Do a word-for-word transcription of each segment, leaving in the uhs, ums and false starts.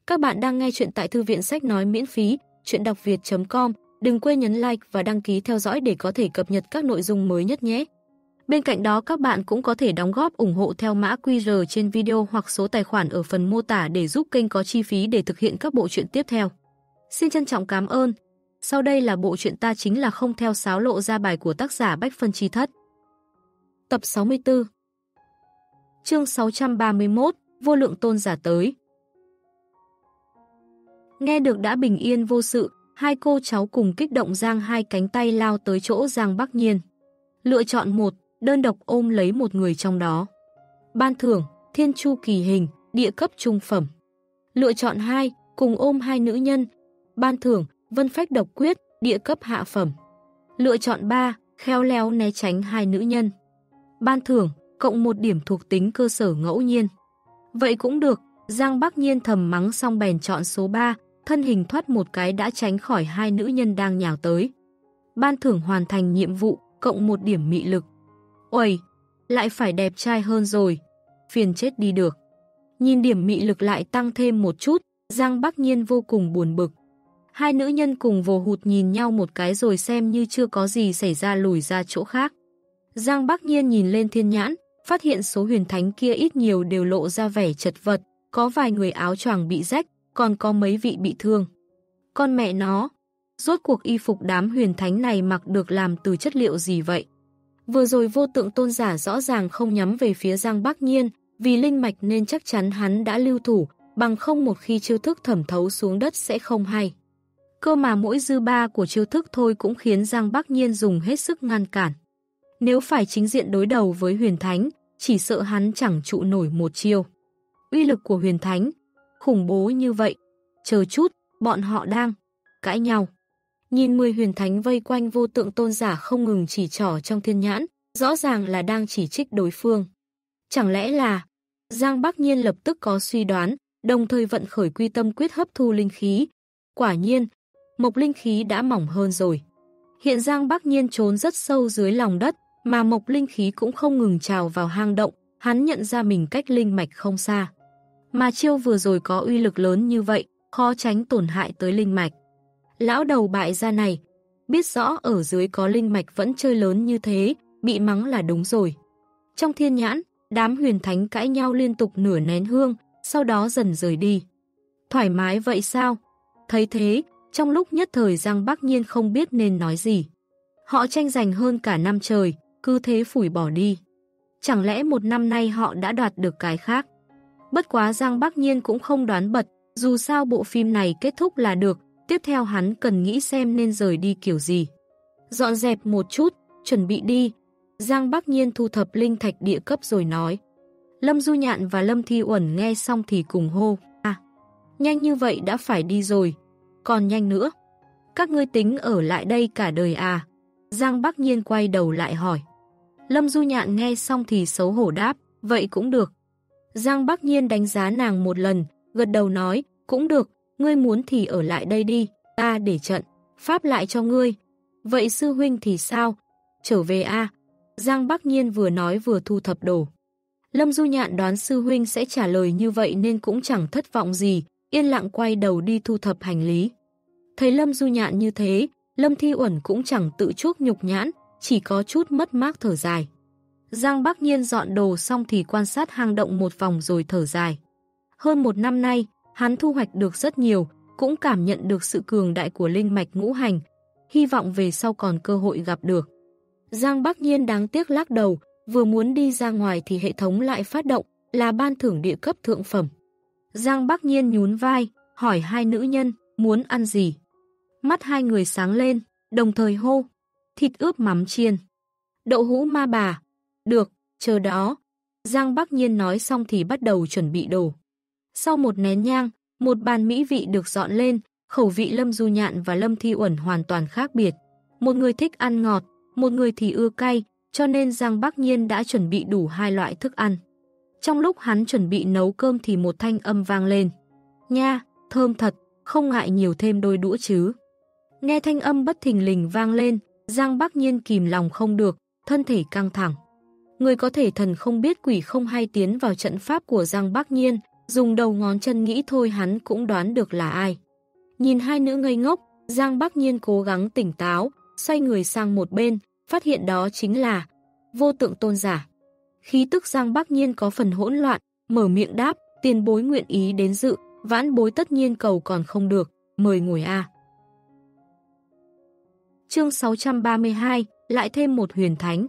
Các bạn đang nghe chuyện tại thư viện sách nói miễn phí, chuyện đọc việt chấm com. Đừng quên nhấn like và đăng ký theo dõi để có thể cập nhật các nội dung mới nhất nhé. Bên cạnh đó các bạn cũng có thể đóng góp ủng hộ theo mã quy rờ trên video hoặc số tài khoản ở phần mô tả để giúp kênh có chi phí để thực hiện các bộ truyện tiếp theo. Xin trân trọng cảm ơn. Sau đây là bộ truyện Ta Chính Là Không Theo Sáo Lộ Ra Bài của tác giả Bách Phân Chi Thất. Tập sáu mươi tư. Chương sáu trăm ba mươi mốt, Vô Lượng Tôn Giả tới. Nghe được đã bình yên vô sự, hai cô cháu cùng kích động giang hai cánh tay lao tới chỗ Giang Bắc Nhiên. Lựa chọn một, đơn độc ôm lấy một người trong đó. Ban thưởng, Thiên Chu Kỳ Hình, địa cấp trung phẩm. Lựa chọn hai, cùng ôm hai nữ nhân. Ban thưởng, Vân Phách Độc Quyết, địa cấp hạ phẩm. Lựa chọn ba, khéo léo né tránh hai nữ nhân. Ban thưởng, cộng một điểm thuộc tính cơ sở ngẫu nhiên. Vậy cũng được, Giang Bắc Nhiên thầm mắng xong bèn chọn số ba, thân hình thoát một cái đã tránh khỏi hai nữ nhân đang nhào tới. Ban thưởng hoàn thành nhiệm vụ, cộng một điểm mị lực. Uầy, lại phải đẹp trai hơn rồi, phiền chết đi được. Nhìn điểm mị lực lại tăng thêm một chút, Giang Bắc Nhiên vô cùng buồn bực. Hai nữ nhân cùng vồ hụt nhìn nhau một cái rồi xem như chưa có gì xảy ra lùi ra chỗ khác. Giang Bắc Nhiên nhìn lên thiên nhãn, phát hiện số huyền thánh kia ít nhiều đều lộ ra vẻ chật vật, có vài người áo choàng bị rách, còn có mấy vị bị thương. Con mẹ nó, rốt cuộc y phục đám huyền thánh này mặc được làm từ chất liệu gì vậy? Vừa rồi Vô Tượng Tôn Giả rõ ràng không nhắm về phía Giang Bắc Nhiên, vì linh mạch nên chắc chắn hắn đã lưu thủ, bằng không một khi chiêu thức thẩm thấu xuống đất sẽ không hay. Cơ mà mỗi dư ba của chiêu thức thôi cũng khiến Giang Bắc Nhiên dùng hết sức ngăn cản. Nếu phải chính diện đối đầu với huyền thánh, chỉ sợ hắn chẳng trụ nổi một chiêu. Uy lực của huyền thánh khủng bố như vậy. Chờ chút, bọn họ đang cãi nhau. Nhìn mười huyền thánh vây quanh Vô Tượng Tôn Giả không ngừng chỉ trỏ trong thiên nhãn, rõ ràng là đang chỉ trích đối phương. Chẳng lẽ là... Giang Bắc Nhiên lập tức có suy đoán, đồng thời vận khởi quy tâm quyết hấp thu linh khí. Quả nhiên, mộc linh khí đã mỏng hơn rồi. Hiện Giang Bắc Nhiên trốn rất sâu dưới lòng đất, mà mộc linh khí cũng không ngừng trào vào hang động, hắn nhận ra mình cách linh mạch không xa. Mà chiêu vừa rồi có uy lực lớn như vậy, khó tránh tổn hại tới linh mạch. Lão đầu bại gia này, biết rõ ở dưới có linh mạch vẫn chơi lớn như thế, bị mắng là đúng rồi. Trong thiên nhãn, đám huyền thánh cãi nhau liên tục nửa nén hương, sau đó dần rời đi. Thoải mái vậy sao? Thấy thế, trong lúc nhất thời Giang Bắc Nhiên không biết nên nói gì. Họ tranh giành hơn cả năm trời, cứ thế phủi bỏ đi. Chẳng lẽ một năm nay họ đã đoạt được cái khác? Bất quá Giang Bắc Nhiên cũng không đoán bật, dù sao bộ phim này kết thúc là được, tiếp theo hắn cần nghĩ xem nên rời đi kiểu gì. Dọn dẹp một chút, chuẩn bị đi. Giang Bắc Nhiên thu thập linh thạch địa cấp rồi nói. Lâm Du Nhạn và Lâm Thi Uẩn nghe xong thì cùng hô. À, nhanh như vậy đã phải đi rồi. Còn nhanh nữa. Các ngươi tính ở lại đây cả đời à? Giang Bắc Nhiên quay đầu lại hỏi. Lâm Du Nhạn nghe xong thì xấu hổ đáp. Vậy cũng được. Giang Bắc Nhiên đánh giá nàng một lần, gật đầu nói. Cũng được, ngươi muốn thì ở lại đây đi. Ta để trận, pháp lại cho ngươi. Vậy sư huynh thì sao? Trở về a à? Giang Bắc Nhiên vừa nói vừa thu thập đồ. Lâm Du Nhạn đoán sư huynh sẽ trả lời như vậy nên cũng chẳng thất vọng gì, yên lặng quay đầu đi thu thập hành lý. Thấy Lâm Du Nhạn như thế, Lâm Thi Uẩn cũng chẳng tự chuốc nhục nhãn, chỉ có chút mất mát thở dài. Giang Bắc Nhiên dọn đồ xong thì quan sát hang động một vòng rồi thở dài. Hơn một năm nay, hắn thu hoạch được rất nhiều, cũng cảm nhận được sự cường đại của linh mạch ngũ hành, hy vọng về sau còn cơ hội gặp được. Giang Bắc Nhiên đáng tiếc lắc đầu, vừa muốn đi ra ngoài thì hệ thống lại phát động, là ban thưởng địa cấp thượng phẩm. Giang Bắc Nhiên nhún vai, hỏi hai nữ nhân, muốn ăn gì? Mắt hai người sáng lên, đồng thời hô, thịt ướp mắm chiên. Đậu hũ ma bà, được, chờ đó. Giang Bắc Nhiên nói xong thì bắt đầu chuẩn bị đồ. Sau một nén nhang, một bàn mỹ vị được dọn lên, khẩu vị Lâm Du Nhạn và Lâm Thi Uẩn hoàn toàn khác biệt. Một người thích ăn ngọt, một người thì ưa cay, cho nên Giang Bắc Nhiên đã chuẩn bị đủ hai loại thức ăn. Trong lúc hắn chuẩn bị nấu cơm thì một thanh âm vang lên. Nha, thơm thật, không ngại nhiều thêm đôi đũa chứ. Nghe thanh âm bất thình lình vang lên, Giang Bắc Nhiên kìm lòng không được, thân thể căng thẳng. Người có thể thần không biết quỷ không hay tiến vào trận pháp của Giang Bắc Nhiên, dùng đầu ngón chân nghĩ thôi hắn cũng đoán được là ai. Nhìn hai nữ ngây ngốc, Giang Bắc Nhiên cố gắng tỉnh táo, xoay người sang một bên, phát hiện đó chính là Vô Tượng Tôn giả. Khí tức Giang Bắc Nhiên có phần hỗn loạn, mở miệng đáp, tiền bối nguyện ý đến dự, vãn bối tất nhiên cầu còn không được, mời ngồi a. Chương sáu trăm ba mươi hai, lại thêm một huyền thánh.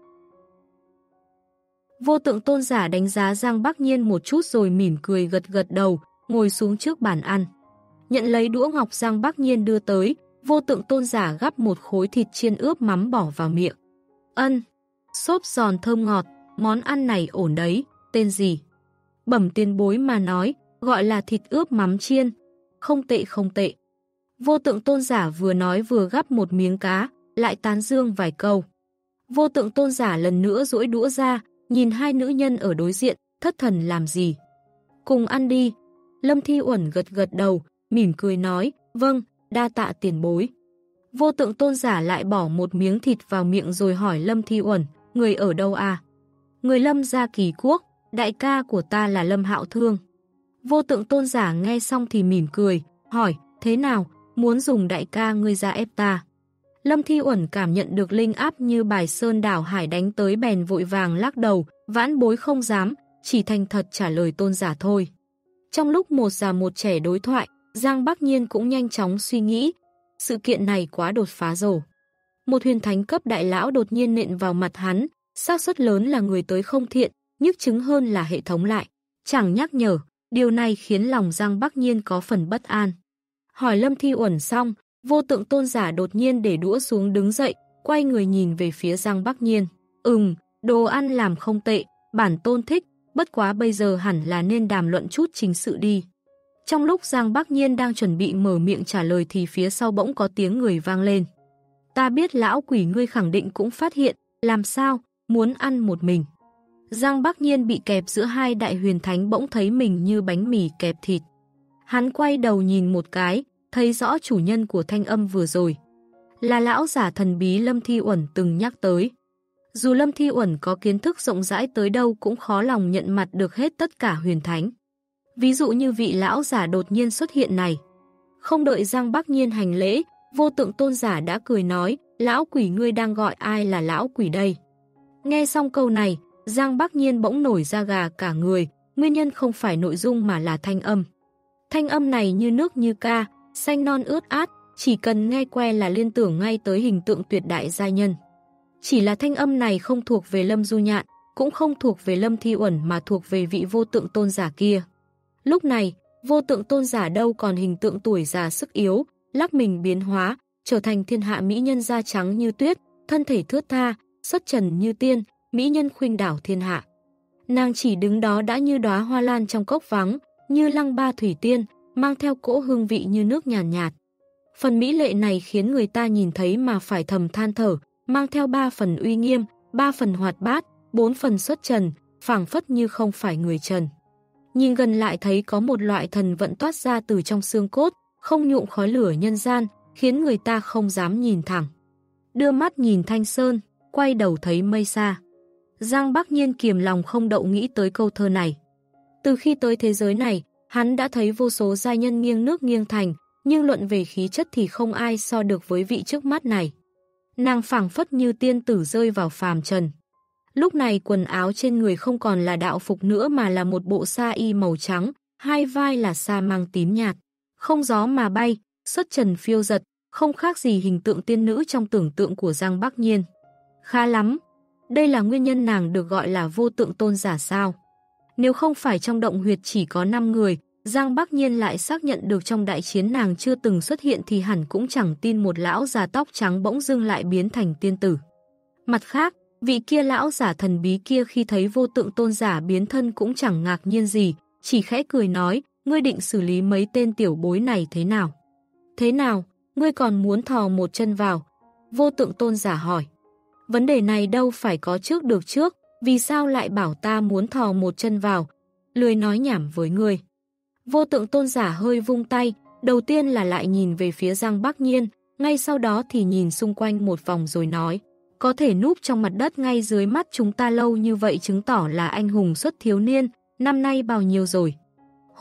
Vô Tượng Tôn giả đánh giá Giang Bắc Nhiên một chút rồi mỉm cười gật gật đầu, ngồi xuống trước bàn ăn. Nhận lấy đũa ngọc Giang Bắc Nhiên đưa tới, Vô Tượng Tôn giả gắp một khối thịt chiên ướp mắm bỏ vào miệng. Ân, xốp giòn thơm ngọt, món ăn này ổn đấy, tên gì? Bẩm tiền bối mà nói, gọi là thịt ướp mắm chiên. Không tệ không tệ. Vô Tượng Tôn giả vừa nói vừa gắp một miếng cá, lại tán dương vài câu. Vô Tượng Tôn giả lần nữa duỗi đũa ra, nhìn hai nữ nhân ở đối diện, thất thần làm gì? Cùng ăn đi. Lâm Thi Uẩn gật gật đầu, mỉm cười nói, vâng, đa tạ tiền bối. Vô Tượng Tôn giả lại bỏ một miếng thịt vào miệng rồi hỏi Lâm Thi Uẩn, người ở đâu à? Người Lâm gia Kỳ Quốc, đại ca của ta là Lâm Hạo Thương. Vô Tượng Tôn giả nghe xong thì mỉm cười, hỏi, thế nào, muốn dùng đại ca ngươi ra ép ta? Lâm Thi Uẩn cảm nhận được linh áp như bài sơn đảo hải đánh tới bèn vội vàng lắc đầu, vãn bối không dám, chỉ thành thật trả lời tôn giả thôi. Trong lúc một già một trẻ đối thoại, Giang Bắc Nhiên cũng nhanh chóng suy nghĩ, sự kiện này quá đột phá rồi. Một huyền thánh cấp đại lão đột nhiên nện vào mặt hắn, xác suất lớn là người tới không thiện, nhức chứng hơn là hệ thống lại. Chẳng nhắc nhở, điều này khiến lòng Giang Bắc Nhiên có phần bất an. Hỏi Lâm Thi Uẩn xong, Vô Tượng Tôn giả đột nhiên để đũa xuống đứng dậy, quay người nhìn về phía Giang Bắc Nhiên. Ừm, đồ ăn làm không tệ, bản tôn thích, bất quá bây giờ hẳn là nên đàm luận chút chính sự đi. Trong lúc Giang Bắc Nhiên đang chuẩn bị mở miệng trả lời thì phía sau bỗng có tiếng người vang lên. Ta biết lão quỷ ngươi khẳng định cũng phát hiện, làm sao, muốn ăn một mình. Giang Bắc Nhiên bị kẹp giữa hai đại huyền thánh bỗng thấy mình như bánh mì kẹp thịt. Hắn quay đầu nhìn một cái, thấy rõ chủ nhân của thanh âm vừa rồi. Là lão giả thần bí Lâm Thi Uẩn từng nhắc tới. Dù Lâm Thi Uẩn có kiến thức rộng rãi tới đâu cũng khó lòng nhận mặt được hết tất cả huyền thánh. Ví dụ như vị lão giả đột nhiên xuất hiện này. Không đợi Giang Bắc Nhiên hành lễ, Vô Tượng Tôn giả đã cười nói, lão quỷ ngươi đang gọi ai là lão quỷ đây? Nghe xong câu này, Giang Bắc Nhiên bỗng nổi da gà cả người, nguyên nhân không phải nội dung mà là thanh âm. Thanh âm này như nước như ca, xanh non ướt át, chỉ cần nghe que là liên tưởng ngay tới hình tượng tuyệt đại giai nhân. Chỉ là thanh âm này không thuộc về Lâm Du Nhạn, cũng không thuộc về Lâm Thi Uẩn mà thuộc về vị Vô Tượng Tôn giả kia. Lúc này, Vô Tượng Tôn giả đâu còn hình tượng tuổi già sức yếu, lắc mình biến hóa, trở thành thiên hạ mỹ nhân da trắng như tuyết, thân thể thướt tha, xuất trần như tiên, mỹ nhân khuynh đảo thiên hạ. Nàng chỉ đứng đó đã như đóa hoa lan trong cốc vắng, như lăng ba thủy tiên, mang theo cỗ hương vị như nước nhàn nhạt, nhạt. Phần mỹ lệ này khiến người ta nhìn thấy mà phải thầm than thở, mang theo ba phần uy nghiêm, ba phần hoạt bát, bốn phần xuất trần, phảng phất như không phải người trần. Nhìn gần lại thấy có một loại thần vận toát ra từ trong xương cốt, không nhụm khói lửa nhân gian, khiến người ta không dám nhìn thẳng. Đưa mắt nhìn thanh sơn, quay đầu thấy mây xa. Giang Bắc Nhiên kiềm lòng không đậu nghĩ tới câu thơ này. Từ khi tới thế giới này, hắn đã thấy vô số giai nhân nghiêng nước nghiêng thành, nhưng luận về khí chất thì không ai so được với vị trước mắt này. Nàng phảng phất như tiên tử rơi vào phàm trần. Lúc này quần áo trên người không còn là đạo phục nữa mà là một bộ sa y màu trắng, hai vai là sa mang tím nhạt. Không gió mà bay, xuất trần phiêu giật, không khác gì hình tượng tiên nữ trong tưởng tượng của Giang Bắc Nhiên. Khá lắm, đây là nguyên nhân nàng được gọi là Vô Tượng Tôn giả sao. Nếu không phải trong động huyệt chỉ có năm người, Giang Bắc Nhiên lại xác nhận được trong đại chiến nàng chưa từng xuất hiện thì hẳn cũng chẳng tin một lão già tóc trắng bỗng dưng lại biến thành tiên tử. Mặt khác, vị kia lão giả thần bí kia khi thấy Vô Tượng Tôn giả biến thân cũng chẳng ngạc nhiên gì, chỉ khẽ cười nói, ngươi định xử lý mấy tên tiểu bối này thế nào? Thế nào, ngươi còn muốn thò một chân vào? Vô Tượng Tôn giả hỏi. Vấn đề này đâu phải có trước được trước, vì sao lại bảo ta muốn thò một chân vào? Lười nói nhảm với ngươi. Vô Tượng Tôn giả hơi vung tay, đầu tiên là lại nhìn về phía Giang Bắc Nhiên, ngay sau đó thì nhìn xung quanh một vòng rồi nói, có thể núp trong mặt đất ngay dưới mắt chúng ta lâu như vậy chứng tỏ là anh hùng xuất thiếu niên, năm nay bao nhiêu rồi?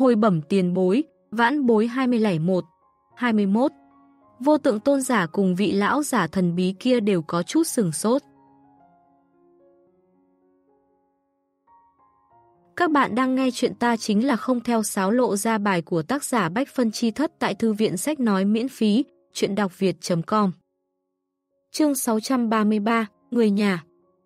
Hồi bẩm tiền bối, vãn bối hai mươi lẻ một, hai mươi mốt. Vô Tượng Tôn giả cùng vị lão giả thần bí kia đều có chút sửng sốt. Các bạn đang nghe chuyện Ta Chính Là Không Theo Sáo Lộ ra bài của tác giả Bách Phân Chi Thất tại Thư viện Sách Nói miễn phí, chuyện đọc việt chấm com. Chương sáu trăm ba mươi ba, Người nhà.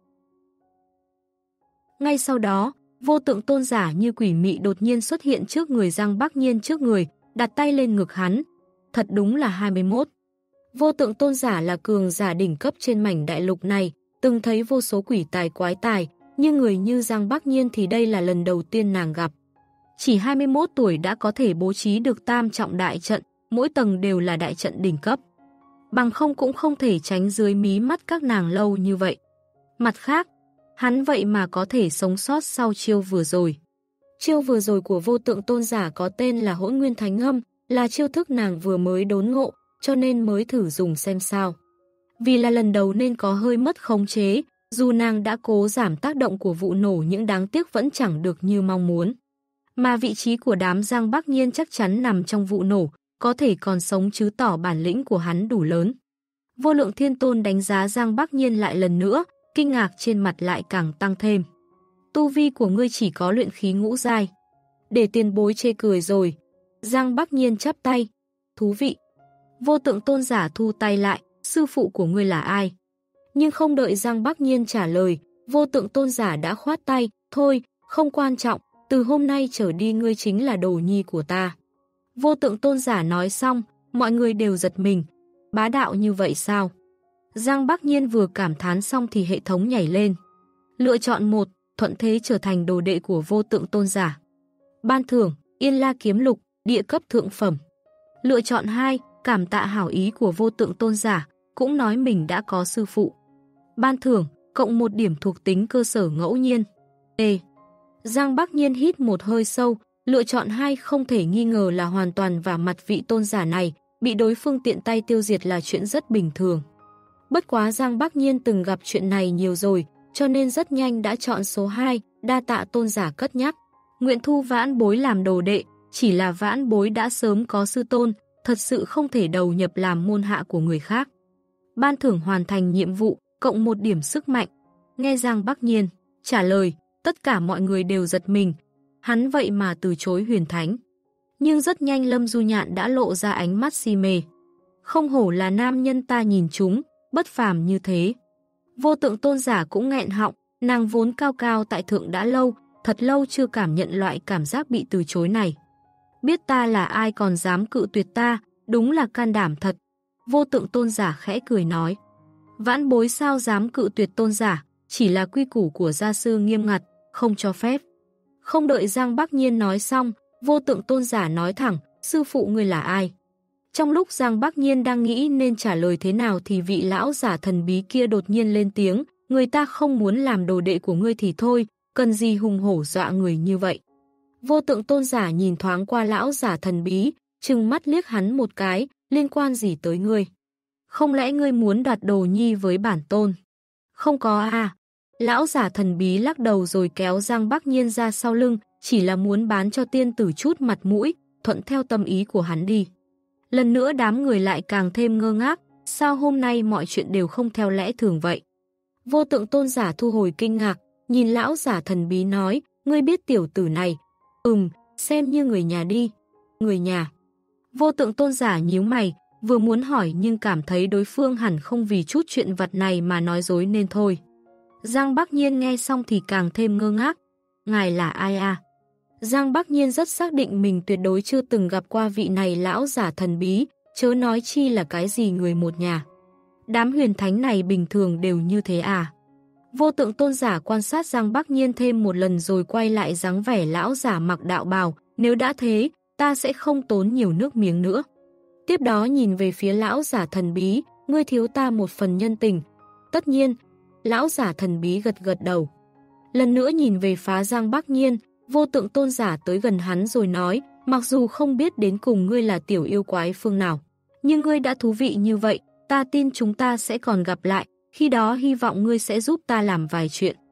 Ngay sau đó, Vô Tượng Tôn giả như quỷ mị đột nhiên xuất hiện trước người Giang Bắc Nhiên trước người, đặt tay lên ngực hắn. Thật đúng là hai mươi mốt. Vô Tượng Tôn giả là cường giả đỉnh cấp trên mảnh đại lục này, từng thấy vô số quỷ tài quái tài, nhưng người như Giang Bắc Nhiên thì đây là lần đầu tiên nàng gặp. Chỉ hai mươi mốt tuổi đã có thể bố trí được tam trọng đại trận, mỗi tầng đều là đại trận đỉnh cấp. Bằng không cũng không thể tránh dưới mí mắt các nàng lâu như vậy. Mặt khác, hắn vậy mà có thể sống sót sau chiêu vừa rồi. Chiêu vừa rồi của Vô Tượng Tôn giả có tên là Hỗn Nguyên Thánh Âm, là chiêu thức nàng vừa mới đốn ngộ, cho nên mới thử dùng xem sao. Vì là lần đầu nên có hơi mất khống chế, dù nàng đã cố giảm tác động của vụ nổ nhưng đáng tiếc vẫn chẳng được như mong muốn. Mà vị trí của đám Giang Bắc Nhiên chắc chắn nằm trong vụ nổ, có thể còn sống chứ tỏ bản lĩnh của hắn đủ lớn. Vô Lượng Thiên Tôn đánh giá Giang Bắc Nhiên lại lần nữa, kinh ngạc trên mặt lại càng tăng thêm. Tu vi của ngươi chỉ có luyện khí ngũ giai. Để tiền bối chê cười rồi. Giang Bắc Nhiên chắp tay. Thú vị. Vô Tượng Tôn giả thu tay lại, sư phụ của ngươi là ai? Nhưng không đợi Giang Bắc Nhiên trả lời, Vô Tượng Tôn giả đã khoát tay. Thôi, không quan trọng, từ hôm nay trở đi ngươi chính là đồ nhi của ta. Vô Tượng Tôn giả nói xong, mọi người đều giật mình. Bá đạo như vậy sao? Giang Bắc Nhiên vừa cảm thán xong thì hệ thống nhảy lên. Lựa chọn một, thuận thế trở thành đồ đệ của Vô Tượng Tôn giả. Ban thưởng, Yên La Kiếm Lục, địa cấp thượng phẩm. Lựa chọn hai, cảm tạ hảo ý của Vô Tượng Tôn giả, cũng nói mình đã có sư phụ. Ban thưởng, cộng một điểm thuộc tính cơ sở ngẫu nhiên. E. Giang Bắc Nhiên hít một hơi sâu, lựa chọn hai không thể nghi ngờ là hoàn toàn vả mặt vị tôn giả này, bị đối phương tiện tay tiêu diệt là chuyện rất bình thường. Bất quá Giang Bắc Nhiên từng gặp chuyện này nhiều rồi, cho nên rất nhanh đã chọn số hai, đa tạ tôn giả cất nhắc. Nguyện thu vãn bối làm đồ đệ, chỉ là vãn bối đã sớm có sư tôn, thật sự không thể đầu nhập làm môn hạ của người khác. Ban thưởng hoàn thành nhiệm vụ, cộng một điểm sức mạnh. Nghe Giang Bắc Nhiên trả lời, tất cả mọi người đều giật mình. Hắn vậy mà từ chối huyền thánh. Nhưng rất nhanh Lâm Du Nhạn đã lộ ra ánh mắt si mê. Không hổ là nam nhân ta nhìn chúng, bất phàm như thế. Vô Tượng Tôn giả cũng nghẹn họng, nàng vốn cao cao tại thượng đã lâu, thật lâu chưa cảm nhận loại cảm giác bị từ chối này. Biết ta là ai còn dám cự tuyệt ta, đúng là can đảm thật. Vô Tượng Tôn giả khẽ cười nói. Vãn bối sao dám cự tuyệt tôn giả, chỉ là quy củ của gia sư nghiêm ngặt, không cho phép. Không đợi Giang Bắc Nhiên nói xong, Vô Tượng Tôn giả nói thẳng, sư phụ ngươi là ai? Trong lúc Giang Bắc Nhiên đang nghĩ nên trả lời thế nào thì vị lão giả thần bí kia đột nhiên lên tiếng, người ta không muốn làm đồ đệ của ngươi thì thôi, cần gì hùng hổ dọa người như vậy. Vô Tượng Tôn giả nhìn thoáng qua lão giả thần bí, trừng mắt liếc hắn một cái, liên quan gì tới ngươi? Không lẽ ngươi muốn đoạt đồ nhi với bản tôn? Không có à? Lão giả thần bí lắc đầu rồi kéo Giang Bắc Nhiên ra sau lưng, chỉ là muốn bán cho tiên tử chút mặt mũi, thuận theo tâm ý của hắn đi. Lần nữa đám người lại càng thêm ngơ ngác, sao hôm nay mọi chuyện đều không theo lẽ thường vậy? Vô Tượng Tôn giả thu hồi kinh ngạc, nhìn lão giả thần bí nói, ngươi biết tiểu tử này? Ừm, xem như người nhà đi. Người nhà. Vô Tượng Tôn giả nhíu mày, vừa muốn hỏi nhưng cảm thấy đối phương hẳn không vì chút chuyện vật này mà nói dối nên thôi. Giang Bắc Nhiên nghe xong thì càng thêm ngơ ngác. Ngài là ai à? Giang Bắc Nhiên rất xác định mình tuyệt đối chưa từng gặp qua vị này lão giả thần bí, chớ nói chi là cái gì người một nhà. Đám huyền thánh này bình thường đều như thế à? Vô Tượng Tôn giả quan sát Giang Bắc Nhiên thêm một lần rồi quay lại dáng vẻ lão giả mặc đạo bào, nếu đã thế, ta sẽ không tốn nhiều nước miếng nữa. Tiếp đó nhìn về phía lão giả thần bí, ngươi thiếu ta một phần nhân tình. Tất nhiên, lão giả thần bí gật gật đầu. Lần nữa nhìn về phá Giang Bắc Nhiên, Vô Tượng Tôn giả tới gần hắn rồi nói, mặc dù không biết đến cùng ngươi là tiểu yêu quái phương nào, nhưng ngươi đã thú vị như vậy, ta tin chúng ta sẽ còn gặp lại, khi đó hy vọng ngươi sẽ giúp ta làm vài chuyện.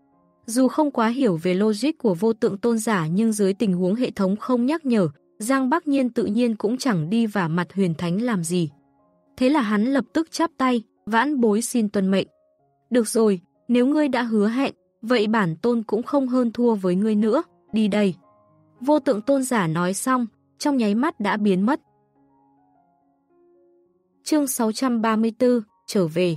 Dù không quá hiểu về logic của vô tượng tôn giả nhưng dưới tình huống hệ thống không nhắc nhở, Giang Bắc Nhiên tự nhiên cũng chẳng đi vả mặt Huyền Thánh làm gì. Thế là hắn lập tức chắp tay, vãn bối xin tuân mệnh. Được rồi, nếu ngươi đã hứa hẹn, vậy bản tôn cũng không hơn thua với ngươi nữa, đi đây. Vô tượng tôn giả nói xong, trong nháy mắt đã biến mất. Chương sáu trăm ba mươi tư, trở về.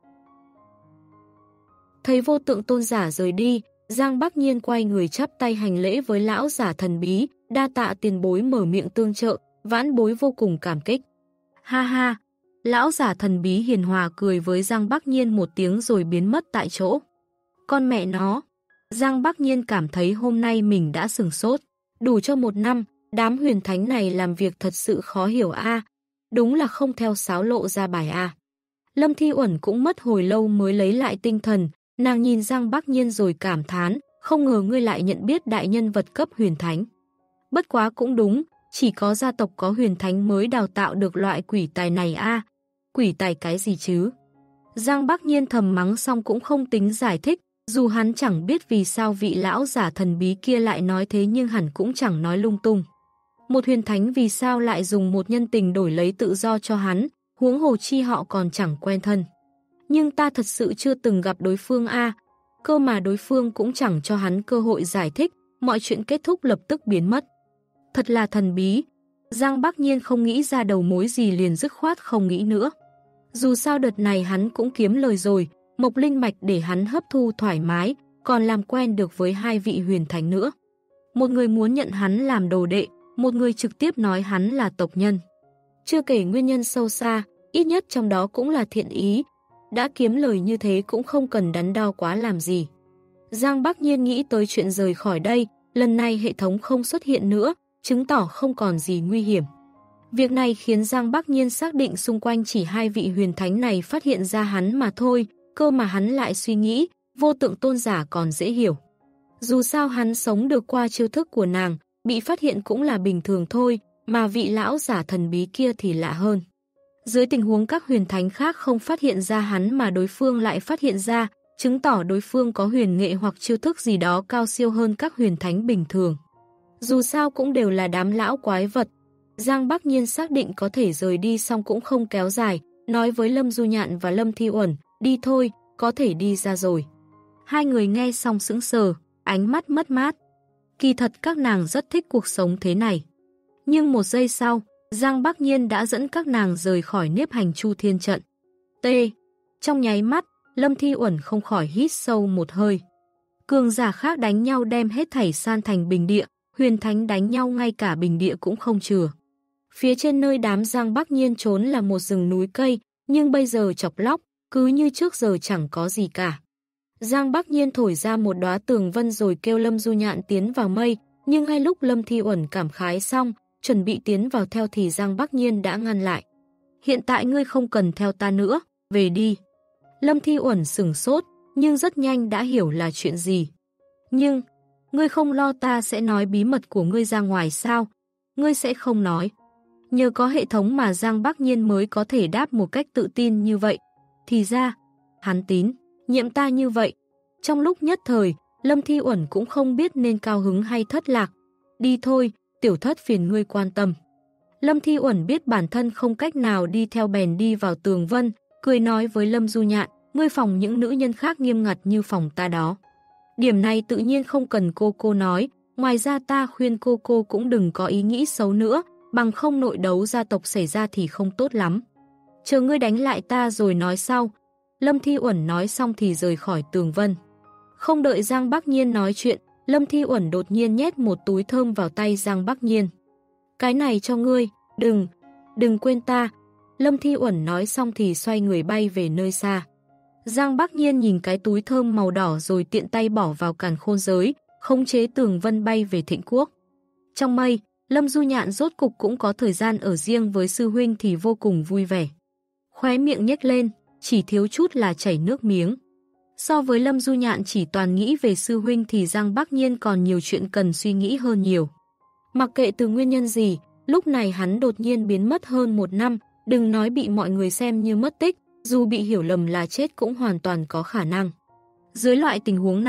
Thấy vô tượng tôn giả rời đi, Giang Bắc Nhiên quay người chắp tay hành lễ với lão giả thần bí, đa tạ tiền bối mở miệng tương trợ, vãn bối vô cùng cảm kích. Ha ha, lão giả thần bí hiền hòa cười với Giang Bắc Nhiên một tiếng rồi biến mất tại chỗ. Con mẹ nó, Giang Bắc Nhiên cảm thấy hôm nay mình đã sửng sốt. Đủ cho một năm, đám huyền thánh này làm việc thật sự khó hiểu a, đúng là không theo sáo lộ ra bài a. Lâm Thi Uẩn cũng mất hồi lâu mới lấy lại tinh thần, nàng nhìn Giang Bắc Nhiên rồi cảm thán, không ngờ ngươi lại nhận biết đại nhân vật cấp huyền thánh. Bất quá cũng đúng, chỉ có gia tộc có huyền thánh mới đào tạo được loại quỷ tài này a. Quỷ tài cái gì chứ? Giang Bắc Nhiên thầm mắng xong cũng không tính giải thích, dù hắn chẳng biết vì sao vị lão giả thần bí kia lại nói thế nhưng hẳn cũng chẳng nói lung tung. Một huyền thánh vì sao lại dùng một nhân tình đổi lấy tự do cho hắn, huống hồ chi họ còn chẳng quen thân. Nhưng ta thật sự chưa từng gặp đối phương a, cơ mà đối phương cũng chẳng cho hắn cơ hội giải thích, mọi chuyện kết thúc lập tức biến mất. Thật là thần bí. Giang Bắc Nhiên không nghĩ ra đầu mối gì liền dứt khoát không nghĩ nữa. Dù sao đợt này hắn cũng kiếm lời rồi, mộc linh mạch để hắn hấp thu thoải mái, còn làm quen được với hai vị huyền thánh nữa. Một người muốn nhận hắn làm đồ đệ, một người trực tiếp nói hắn là tộc nhân. Chưa kể nguyên nhân sâu xa, ít nhất trong đó cũng là thiện ý. Đã kiếm lời như thế cũng không cần đắn đo quá làm gì. Giang Bắc Nhiên nghĩ tới chuyện rời khỏi đây, lần này hệ thống không xuất hiện nữa, chứng tỏ không còn gì nguy hiểm. Việc này khiến Giang Bắc Nhiên xác định xung quanh chỉ hai vị huyền thánh này phát hiện ra hắn mà thôi, cơ mà hắn lại suy nghĩ, vô tượng tôn giả còn dễ hiểu. Dù sao hắn sống được qua chiêu thức của nàng, bị phát hiện cũng là bình thường thôi, mà vị lão giả thần bí kia thì lạ hơn. Dưới tình huống các huyền thánh khác không phát hiện ra hắn mà đối phương lại phát hiện ra, chứng tỏ đối phương có huyền nghệ hoặc chiêu thức gì đó cao siêu hơn các huyền thánh bình thường. Dù sao cũng đều là đám lão quái vật. Giang Bắc Nhiên xác định có thể rời đi xong cũng không kéo dài, nói với Lâm Du Nhạn và Lâm Thi Uẩn, đi thôi, có thể đi ra rồi. Hai người nghe xong sững sờ, ánh mắt mất mát. Kỳ thật các nàng rất thích cuộc sống thế này. Nhưng một giây sau, Giang Bắc Nhiên đã dẫn các nàng rời khỏi Niếp Hành Chu Thiên Trận. T. Trong nháy mắt, Lâm Thi Uẩn không khỏi hít sâu một hơi. Cường giả khác đánh nhau đem hết thảy san thành bình địa, huyền thánh đánh nhau ngay cả bình địa cũng không chừa. Phía trên nơi đám Giang Bắc Nhiên trốn là một rừng núi cây, nhưng bây giờ chọc lóc, cứ như trước giờ chẳng có gì cả. Giang Bắc Nhiên thổi ra một đóa tường vân rồi kêu Lâm Du Nhạn tiến vào mây, nhưng ngay lúc Lâm Thi Uẩn cảm khái xong, chuẩn bị tiến vào theo thì Giang Bắc Nhiên đã ngăn lại. Hiện tại ngươi không cần theo ta nữa, về đi. Lâm Thi Uẩn sửng sốt, nhưng rất nhanh đã hiểu là chuyện gì. Nhưng, ngươi không lo ta sẽ nói bí mật của ngươi ra ngoài sao? Ngươi sẽ không nói. Nhờ có hệ thống mà Giang Bắc Nhiên mới có thể đáp một cách tự tin như vậy. Thì ra, hắn tín, nhiệm ta như vậy. Trong lúc nhất thời, Lâm Thi Uẩn cũng không biết nên cao hứng hay thất lạc. Đi thôi, tiểu thất phiền ngươi quan tâm. Lâm Thi Uẩn biết bản thân không cách nào đi theo bèn đi vào tường vân, cười nói với Lâm Du Nhạn, ngươi phòng những nữ nhân khác nghiêm ngặt như phòng ta đó. Điểm này tự nhiên không cần cô cô nói, ngoài ra ta khuyên cô cô cũng đừng có ý nghĩ xấu nữa, bằng không nội đấu gia tộc xảy ra thì không tốt lắm. Chờ ngươi đánh lại ta rồi nói sau. Lâm Thi Uẩn nói xong thì rời khỏi tường vân. Không đợi Giang Bắc Nhiên nói chuyện, Lâm Thi Uẩn đột nhiên nhét một túi thơm vào tay Giang Bắc Nhiên. Cái này cho ngươi, đừng, đừng quên ta. Lâm Thi Uẩn nói xong thì xoay người bay về nơi xa. Giang Bắc Nhiên nhìn cái túi thơm màu đỏ rồi tiện tay bỏ vào càn khôn giới, khống chế tường vân bay về Thịnh Quốc. Trong mây, Lâm Du Nhạn rốt cục cũng có thời gian ở riêng với sư huynh thì vô cùng vui vẻ. Khóe miệng nhếch lên, chỉ thiếu chút là chảy nước miếng. So với Lâm Du Nhạn chỉ toàn nghĩ về sư huynh thì Giang Bắc Nhiên còn nhiều chuyện cần suy nghĩ hơn nhiều. Mặc kệ từ nguyên nhân gì, lúc này hắn đột nhiên biến mất hơn một năm, đừng nói bị mọi người xem như mất tích, dù bị hiểu lầm là chết cũng hoàn toàn có khả năng. Dưới loại tình huống này,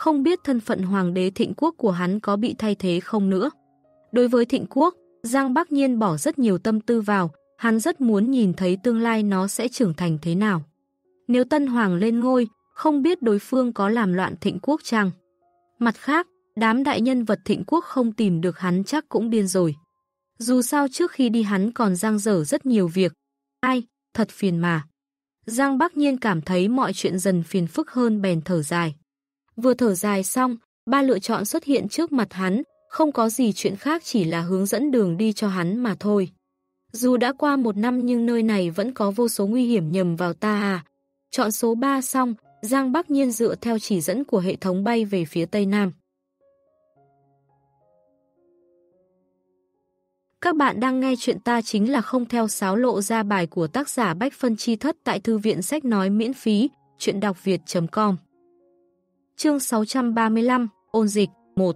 không biết thân phận hoàng đế Thịnh Quốc của hắn có bị thay thế không nữa. Đối với Thịnh Quốc, Giang Bắc Nhiên bỏ rất nhiều tâm tư vào, hắn rất muốn nhìn thấy tương lai nó sẽ trưởng thành thế nào. Nếu Tân Hoàng lên ngôi, không biết đối phương có làm loạn Thịnh Quốc chăng? Mặt khác, đám đại nhân vật Thịnh Quốc không tìm được hắn chắc cũng điên rồi. Dù sao trước khi đi hắn còn dang dở rất nhiều việc. Ai, thật phiền mà. Giang Bắc Nhiên cảm thấy mọi chuyện dần phiền phức hơn bèn thở dài. Vừa thở dài xong, ba lựa chọn xuất hiện trước mặt hắn, không có gì chuyện khác chỉ là hướng dẫn đường đi cho hắn mà thôi. Dù đã qua một năm nhưng nơi này vẫn có vô số nguy hiểm nhầm vào ta à. Chọn số ba xong, Giang Bắc Nhiên dựa theo chỉ dẫn của hệ thống bay về phía Tây Nam. Các bạn đang nghe chuyện Ta Chính Là Không theo sáo lộ ra bài của tác giả Bách Phân Chi Thất tại thư viện sách nói miễn phí, chuyện đọc việt chấm com. Chương sáu trăm ba mươi lăm, ôn dịch, một.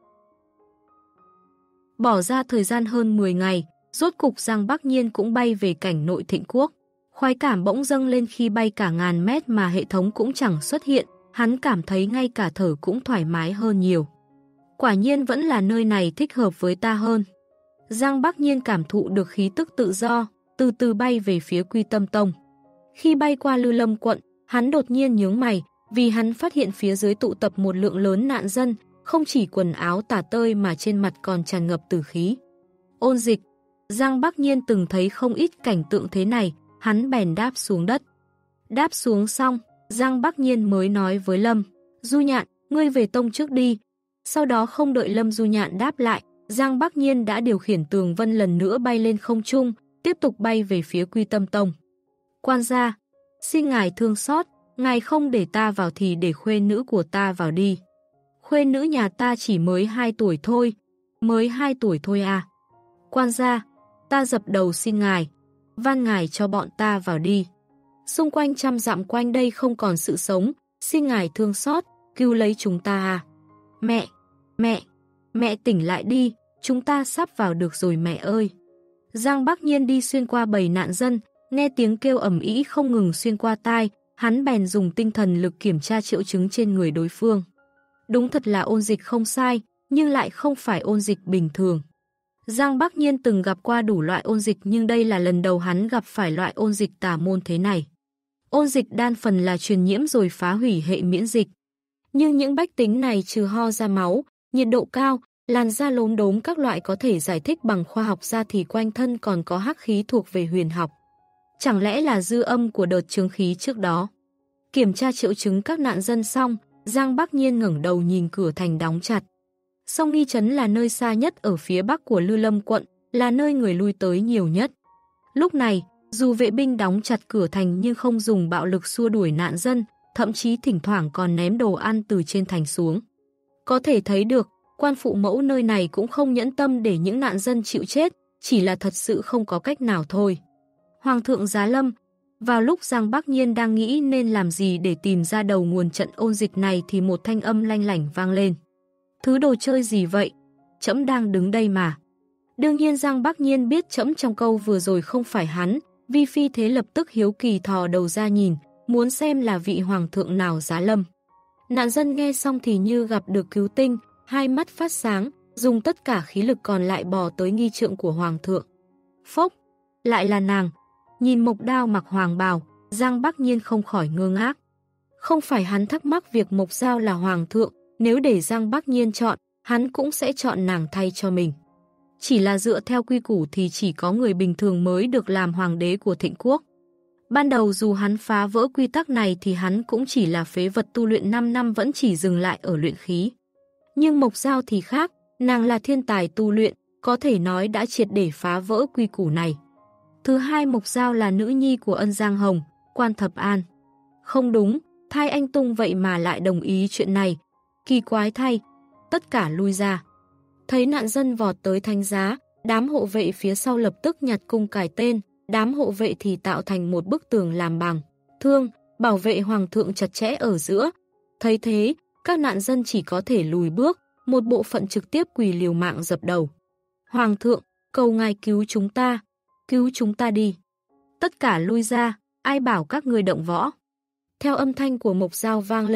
Bỏ ra thời gian hơn mười ngày, rốt cục Giang Bắc Nhiên cũng bay về cảnh nội Thịnh Quốc. Khoái cảm bỗng dâng lên khi bay cả ngàn mét mà hệ thống cũng chẳng xuất hiện, hắn cảm thấy ngay cả thở cũng thoải mái hơn nhiều. Quả nhiên vẫn là nơi này thích hợp với ta hơn. Giang Bắc Nhiên cảm thụ được khí tức tự do, từ từ bay về phía Quy Tâm Tông. Khi bay qua Lư Lâm quận, hắn đột nhiên nhướng mày, vì hắn phát hiện phía dưới tụ tập một lượng lớn nạn dân, không chỉ quần áo tả tơi mà trên mặt còn tràn ngập tử khí. Ôn dịch, Giang Bắc Nhiên từng thấy không ít cảnh tượng thế này, hắn bèn đáp xuống đất. Đáp xuống xong, Giang Bắc Nhiên mới nói với Lâm, Du Nhạn, ngươi về tông trước đi. Sau đó không đợi Lâm Du Nhạn đáp lại, Giang Bắc Nhiên đã điều khiển tường vân lần nữa bay lên không trung, tiếp tục bay về phía Quy Tâm Tông. Quan gia, xin ngài thương xót, ngài không để ta vào thì để khuê nữ của ta vào đi. Khuê nữ nhà ta chỉ mới hai tuổi thôi, mới hai tuổi thôi à. Quan gia, ta dập đầu xin ngài, van ngài cho bọn ta vào đi. Xung quanh trăm dặm quanh đây không còn sự sống, xin ngài thương xót, cứu lấy chúng ta à. Mẹ, mẹ, mẹ tỉnh lại đi, chúng ta sắp vào được rồi mẹ ơi. Giang Bắc Nhiên đi xuyên qua bầy nạn dân, nghe tiếng kêu ầm ĩ không ngừng xuyên qua tai, hắn bèn dùng tinh thần lực kiểm tra triệu chứng trên người đối phương. Đúng thật là ôn dịch không sai, nhưng lại không phải ôn dịch bình thường. Giang Bắc Nhiên từng gặp qua đủ loại ôn dịch nhưng đây là lần đầu hắn gặp phải loại ôn dịch tà môn thế này. Ôn dịch đan phần là truyền nhiễm rồi phá hủy hệ miễn dịch. Nhưng những bách tính này trừ ho ra máu, nhiệt độ cao, làn da lốm đốm các loại có thể giải thích bằng khoa học ra thì quanh thân còn có hắc khí thuộc về huyền học. Chẳng lẽ là dư âm của đợt chướng khí trước đó? Kiểm tra triệu chứng các nạn dân xong, Giang Bắc Nhiên ngẩng đầu nhìn cửa thành đóng chặt. Song Nghi Trấn là nơi xa nhất ở phía bắc của Lư Lâm quận, là nơi người lui tới nhiều nhất. Lúc này, dù vệ binh đóng chặt cửa thành nhưng không dùng bạo lực xua đuổi nạn dân, thậm chí thỉnh thoảng còn ném đồ ăn từ trên thành xuống. Có thể thấy được, quan phụ mẫu nơi này cũng không nhẫn tâm để những nạn dân chịu chết, chỉ là thật sự không có cách nào thôi. Hoàng thượng Giá Lâm, vào lúc Giang Bắc Nhiên đang nghĩ nên làm gì để tìm ra đầu nguồn trận ôn dịch này thì một thanh âm lanh lảnh vang lên. Thứ đồ chơi gì vậy? Trẫm đang đứng đây mà. Đương nhiên Giang Bắc Nhiên biết trẫm trong câu vừa rồi không phải hắn, Vi Phi thế lập tức hiếu kỳ thò đầu ra nhìn, muốn xem là vị hoàng thượng nào Giá Lâm. Nạn dân nghe xong thì như gặp được cứu tinh, hai mắt phát sáng, dùng tất cả khí lực còn lại bò tới nghi trượng của hoàng thượng. Phốc, lại là nàng. Nhìn Mộc Đao mặc hoàng bào, Giang Bắc Nhiên không khỏi ngơ ngác. Không phải hắn thắc mắc việc Mộc Dao là hoàng thượng, nếu để Giang Bắc Nhiên chọn, hắn cũng sẽ chọn nàng thay cho mình. Chỉ là dựa theo quy củ thì chỉ có người bình thường mới được làm hoàng đế của Thịnh Quốc. Ban đầu dù hắn phá vỡ quy tắc này thì hắn cũng chỉ là phế vật tu luyện năm năm vẫn chỉ dừng lại ở luyện khí. Nhưng Mộc Dao thì khác, nàng là thiên tài tu luyện, có thể nói đã triệt để phá vỡ quy củ này. Thứ hai, Mộc Dao là nữ nhi của Ân Giang Hồng, Quan Thập An. Không đúng, Thai Anh Tung vậy mà lại đồng ý chuyện này. Kỳ quái thay, tất cả lui ra. Thấy nạn dân vọt tới thánh giá, đám hộ vệ phía sau lập tức nhặt cung cài tên, đám hộ vệ thì tạo thành một bức tường làm bằng thương, bảo vệ hoàng thượng chặt chẽ ở giữa. Thấy thế, các nạn dân chỉ có thể lùi bước, một bộ phận trực tiếp quỳ liều mạng dập đầu. Hoàng thượng, cầu ngài cứu chúng ta, cứu chúng ta đi. Tất cả lui ra, ai bảo các người động võ. Theo âm thanh của Mộc Dao vang lên,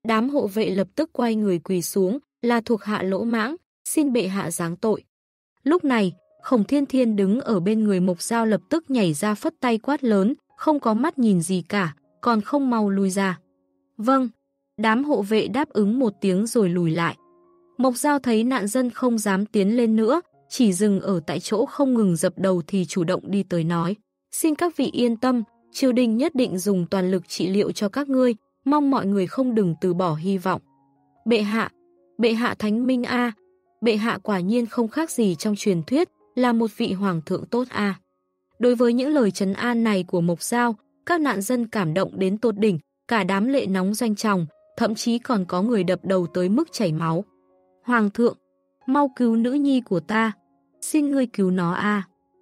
Đám hộ vệ lập tức quay người quỳ xuống, là thuộc hạ lỗ mãng, xin bệ hạ giáng tội. Lúc này, Khổng Thiên Thiên đứng ở bên người Mộc Dao lập tức nhảy ra phất tay quát lớn, không có mắt nhìn gì cả, còn không mau lui ra. Vâng, đám hộ vệ đáp ứng một tiếng rồi lùi lại. Mộc Dao thấy nạn dân không dám tiến lên nữa, chỉ dừng ở tại chỗ không ngừng dập đầu thì chủ động đi tới nói. Xin các vị yên tâm, triều đình nhất định dùng toàn lực trị liệu cho các ngươi, mong mọi người không đừng từ bỏ hy vọng. Bệ hạ, bệ hạ thánh minh a, bệ hạ quả nhiên không khác gì trong truyền thuyết, là một vị hoàng thượng tốt a. Đối với những lời trấn an này của Mộc Dao, các nạn dân cảm động đến tột đỉnh, cả đám lệ nóng doanh tròng, thậm chí còn có người đập đầu tới mức chảy máu. Hoàng thượng, mau cứu nữ nhi của ta, xin ngươi cứu nó a.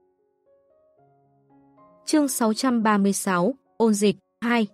Chương sáu trăm ba mươi sáu, ôn dịch hai.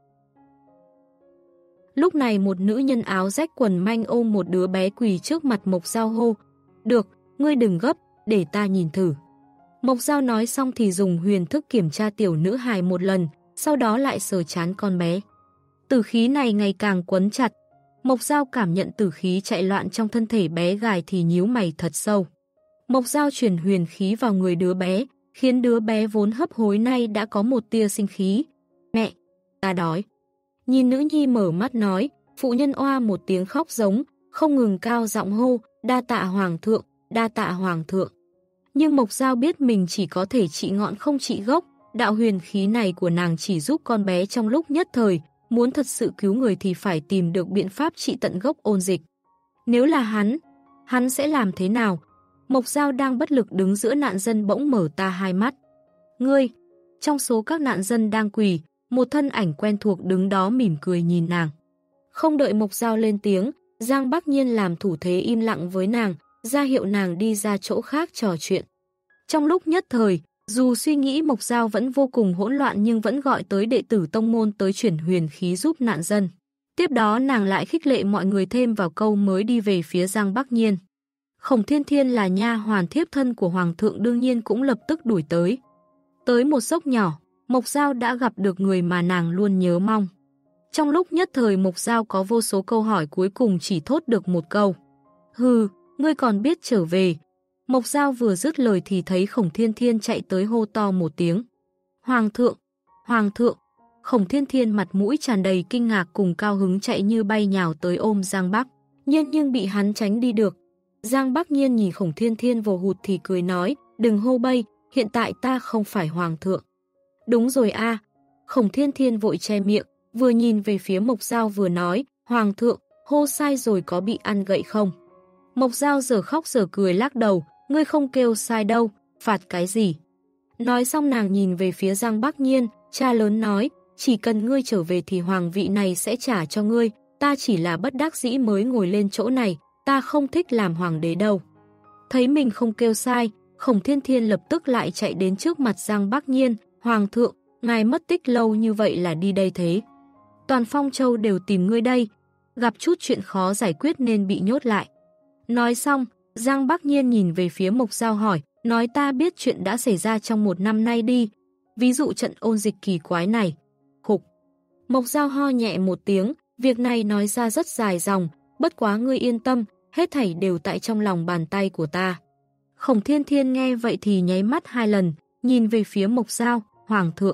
Lúc này một nữ nhân áo rách quần manh ôm một đứa bé quỳ trước mặt Mộc Dao hô. Được, ngươi đừng gấp, để ta nhìn thử. Mộc Dao nói xong thì dùng huyền thức kiểm tra tiểu nữ hài một lần, sau đó lại sờ trán con bé. Tử khí này ngày càng quấn chặt. Mộc Dao cảm nhận tử khí chạy loạn trong thân thể bé gái thì nhíu mày thật sâu. Mộc Dao truyền huyền khí vào người đứa bé, khiến đứa bé vốn hấp hối nay đã có một tia sinh khí. Mẹ, ta đói. Nhìn nữ nhi mở mắt nói, phụ nhân oa một tiếng khóc giống, không ngừng cao giọng hô, đa tạ hoàng thượng, đa tạ hoàng thượng. Nhưng Mộc Dao biết mình chỉ có thể trị ngọn không trị gốc, đạo huyền khí này của nàng chỉ giúp con bé trong lúc nhất thời, muốn thật sự cứu người thì phải tìm được biện pháp trị tận gốc ôn dịch. Nếu là hắn, hắn sẽ làm thế nào? Mộc Dao đang bất lực đứng giữa nạn dân bỗng mở ta hai mắt. Ngươi, trong số các nạn dân đang quỳ, một thân ảnh quen thuộc đứng đó mỉm cười nhìn nàng. Không đợi Mộc Dao lên tiếng, Giang Bắc Nhiên làm thủ thế im lặng với nàng, ra hiệu nàng đi ra chỗ khác trò chuyện. Trong lúc nhất thời, dù suy nghĩ Mộc Dao vẫn vô cùng hỗn loạn nhưng vẫn gọi tới đệ tử tông môn tới chuyển huyền khí giúp nạn dân. Tiếp đó nàng lại khích lệ mọi người thêm vào câu mới đi về phía Giang Bắc Nhiên. Khổng Thiên Thiên là nha hoàn thiếp thân của hoàng thượng đương nhiên cũng lập tức đuổi tới. Tới một dốc nhỏ, Mộc Dao đã gặp được người mà nàng luôn nhớ mong. Trong lúc nhất thời Mộc Dao có vô số câu hỏi cuối cùng chỉ thốt được một câu. Hừ, ngươi còn biết trở về. Mộc Dao vừa dứt lời thì thấy Khổng Thiên Thiên chạy tới hô to một tiếng. Hoàng thượng, hoàng thượng. Khổng Thiên Thiên mặt mũi tràn đầy kinh ngạc cùng cao hứng chạy như bay nhào tới ôm Giang Bắc Nhiên nhưng bị hắn tránh đi được. Giang Bắc Nhiên nhìn Khổng Thiên Thiên vồ hụt thì cười nói, đừng hô bay, hiện tại ta không phải hoàng thượng. Đúng rồi a. Khổng Thiên Thiên vội che miệng, vừa nhìn về phía Mộc Dao vừa nói, hoàng thượng, hô sai rồi có bị ăn gậy không? Mộc Dao giờ khóc giờ cười lắc đầu, ngươi không kêu sai đâu, phạt cái gì? Nói xong nàng nhìn về phía Giang Bắc Nhiên, cha lớn nói, chỉ cần ngươi trở về thì hoàng vị này sẽ trả cho ngươi, ta chỉ là bất đắc dĩ mới ngồi lên chỗ này, ta không thích làm hoàng đế đâu. Thấy mình không kêu sai, Khổng Thiên Thiên lập tức lại chạy đến trước mặt Giang Bắc Nhiên, hoàng thượng, ngài mất tích lâu như vậy là đi đây thế. Toàn Phong Châu đều tìm ngươi đây, gặp chút chuyện khó giải quyết nên bị nhốt lại. Nói xong, Giang Bắc Nhiên nhìn về phía Mộc Dao hỏi, nói ta biết chuyện đã xảy ra trong một năm nay đi, ví dụ trận ôn dịch kỳ quái này. Khục. Mộc Dao ho nhẹ một tiếng, việc này nói ra rất dài dòng, bất quá ngươi yên tâm, hết thảy đều tại trong lòng bàn tay của ta. Khổng Thiên Thiên nghe vậy thì nháy mắt hai lần, nhìn về phía Mộc Dao, hoàng thượng.